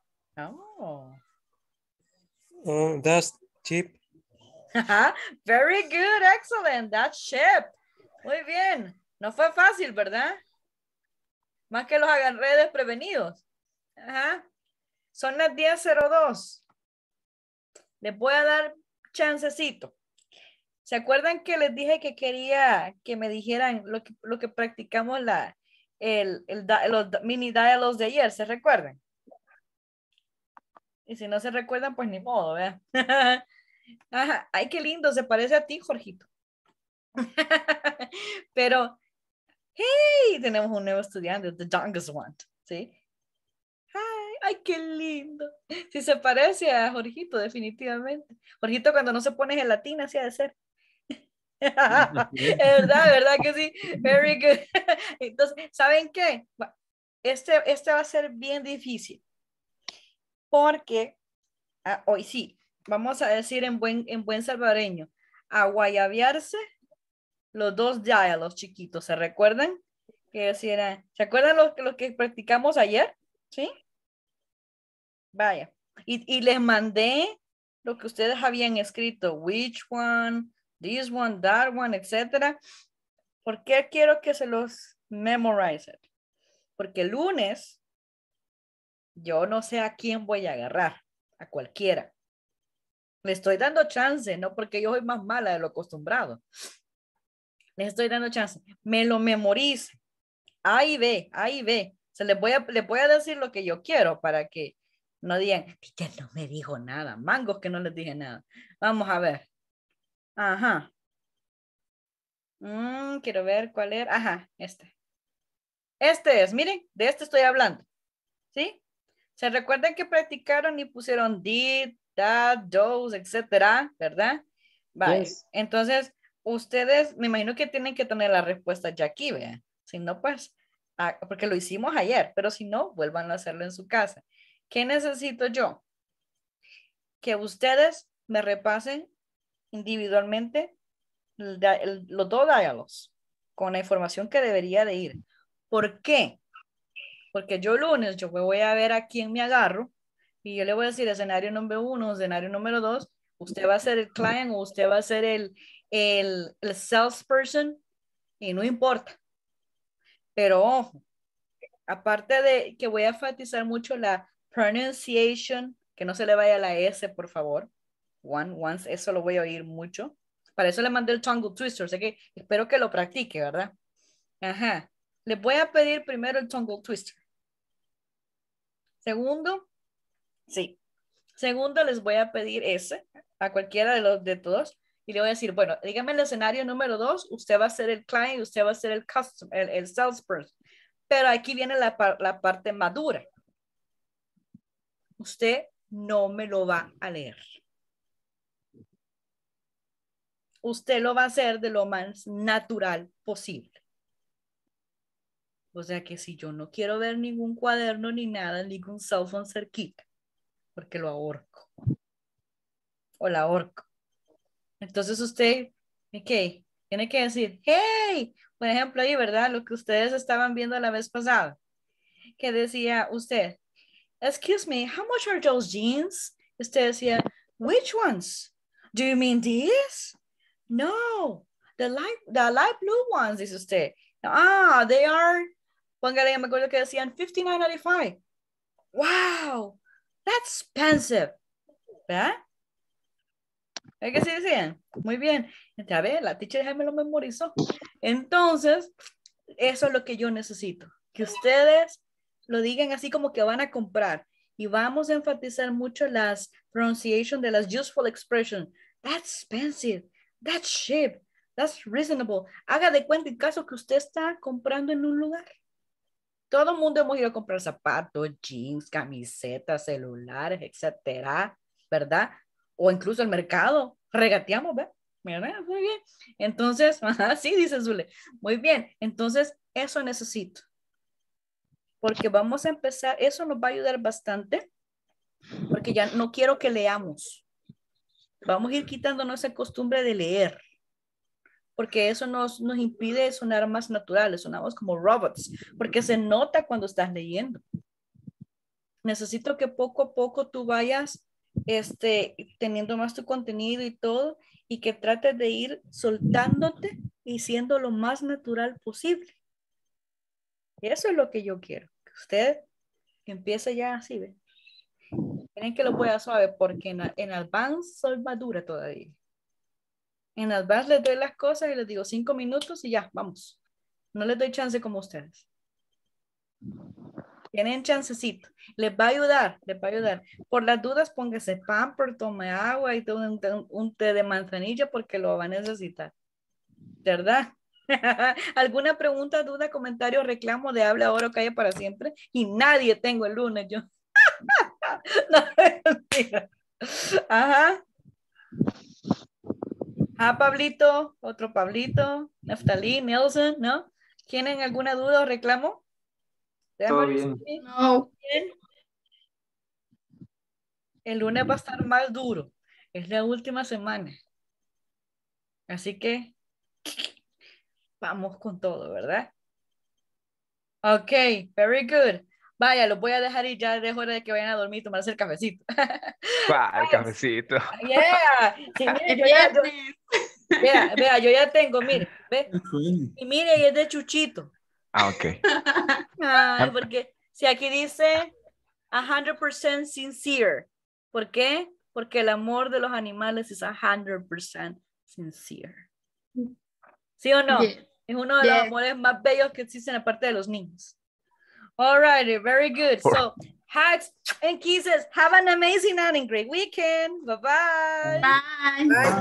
Speaker 17: Oh, that's cheap.
Speaker 1: Very good, excellent. That's cheap. Muy bien. No fue fácil, ¿verdad? Más que los agarré desprevenidos. Ajá. Son las 10:02. Les voy a dar chancecito. ¿Se acuerdan que les dije que quería que me dijeran lo que practicamos los mini diálogos de ayer? ¿Se recuerdan? Y si no se recuerdan, pues ni modo, ¿verdad? Ajá. Ay, qué lindo, se parece a ti, Jorgito. Pero, hey, tenemos un nuevo estudiante, the youngest one, ¿sí? Ay, qué lindo. Sí se parece a Jorgito, definitivamente. Jorgito cuando no se pone gelatina, así ha de ser. Es verdad que sí. Very good. Entonces, ¿saben qué? Este va a ser bien difícil. Porque, hoy sí, vamos a decir en buen salvadoreño, aguayabearse los dos diálogos chiquitos, ¿se recuerdan? Que decían, ¿se acuerdan lo que practicamos ayer? ¿Sí? Vaya. Y les mandé lo que ustedes habían escrito, which one, this one, that one, etc. ¿Por qué quiero que se los memoricen? Porque el lunes yo no sé a quién voy a agarrar, a cualquiera. Le estoy dando chance, no porque yo soy más mala de lo acostumbrado. Les estoy dando chance. Me lo memorice. Ahí ve. Les voy a decir lo que yo quiero para que no digan, que no me dijo nada. Mangos que no les dije nada. Vamos a ver. Ajá. Quiero ver cuál era. Ajá, este. Este es, miren, de este estoy hablando. ¿Sí? ¿Se recuerdan que practicaron y pusieron did, that, those, etcétera? ¿Verdad? Vale. Yes. Entonces, ustedes, me imagino que tienen que tener la respuesta ya aquí, vean. Si no, pues, porque lo hicimos ayer, pero si no, vuelvan a hacerlo en su casa. ¿Qué necesito yo? Que ustedes me repasen individualmente los dos diálogos con la información que debería de ir. ¿Por qué? Porque yo lunes, yo voy a ver a quién me agarro y yo le voy a decir escenario número 1, escenario número 2, usted va a ser el client o usted va a ser el salesperson y no importa. Pero ojo, aparte de que voy a enfatizar mucho la pronunciation, que no se le vaya la S, por favor. Once, eso lo voy a oír mucho. Para eso le mandé el tongue twister, así que espero que lo practique, ¿verdad? Ajá. Les voy a pedir primero el tongue twister. Segundo, sí. Segundo, les voy a pedir ese a cualquiera de todos. Y le voy a decir, bueno, dígame el escenario número 2, usted va a ser el client, usted va a ser el salesperson. Pero aquí viene la parte madura. Usted no me lo va a leer. Usted lo va a hacer de lo más natural posible. O sea que si yo no quiero ver ningún cuaderno ni nada, ningún cell phone cerquita, porque lo ahorco. O la ahorco. Entonces usted, ¿qué? Tiene que decir, hey, por ejemplo ahí, ¿verdad? Lo que ustedes estaban viendo la vez pasada. Que decía usted, excuse me, how much are those jeans? Usted decía, which ones? Do you mean these? No, the light blue ones, dice usted. They are, póngale, me acuerdo que decían $59.95. Wow, that's expensive. ¿Verdad? ¿Qué sí decían? Muy bien. A ver, la teacher ya me lo memorizó. Entonces, eso es lo que yo necesito. Que ustedes lo digan así como que van a comprar. Y vamos a enfatizar mucho las pronunciation de las useful expressions. That's expensive. That's cheap. That's reasonable. Haga de cuenta el caso que usted está comprando en un lugar. Todo el mundo hemos ido a comprar zapatos, jeans, camisetas, celulares, etcétera, ¿verdad? O incluso el mercado. Regateamos, ¿verdad? Muy bien. Entonces, sí, dice Zule. Muy bien. Entonces, eso necesito. Porque vamos a empezar, eso nos va a ayudar bastante, porque ya no quiero que leamos. Vamos a ir quitándonos esa costumbre de leer, porque eso nos impide sonar más naturales, sonamos como robots, porque se nota cuando estás leyendo. Necesito que poco a poco tú vayas teniendo más tu contenido y todo, y que trates de ir soltándote y siendo lo más natural posible. Eso es lo que yo quiero. Que usted empiece ya así, ¿ve? Tienen que lo pueda suave, porque en Advance soy madura todavía. En Advance les doy las cosas y les digo 5 minutos y ya, vamos. No les doy chance como ustedes. Tienen chancecito. Les va a ayudar, les va a ayudar. Por las dudas, póngase Pamper, tome agua y tome un té de manzanilla porque lo va a necesitar. ¿Verdad? ¿Alguna pregunta, duda, comentario, reclamo de habla ahora o calla para siempre? Y nadie tengo el lunes yo. No, mentira. Ajá. Ah, Pablito, otro Pablito, Neftalí, Nelson, ¿no? ¿Tienen alguna duda o reclamo?
Speaker 3: Todo bien.
Speaker 2: No.
Speaker 1: Bien. El lunes va a estar más duro. Es la última semana. Así que vamos con todo, ¿verdad? Ok, very good. Vaya, los voy a dejar y ya es hora de que vayan a dormir y tomarse el cafecito.
Speaker 8: El cafecito.
Speaker 1: Yeah. Sí, mire, vea, yo ya tengo, mire, ve. Y mire, y es de Chuchito.
Speaker 8: Ah, ok.
Speaker 1: Ay, porque si aquí dice 100% sincere. ¿Por qué? Porque el amor de los animales es 100% sincere. ¿Sí o no?
Speaker 2: Yeah.
Speaker 1: Es uno de los amores más bellos que existen aparte de los niños. All righty, very good. So, hugs and kisses. Have an amazing night and great weekend. Bye-bye.
Speaker 2: Bye.
Speaker 12: Bye.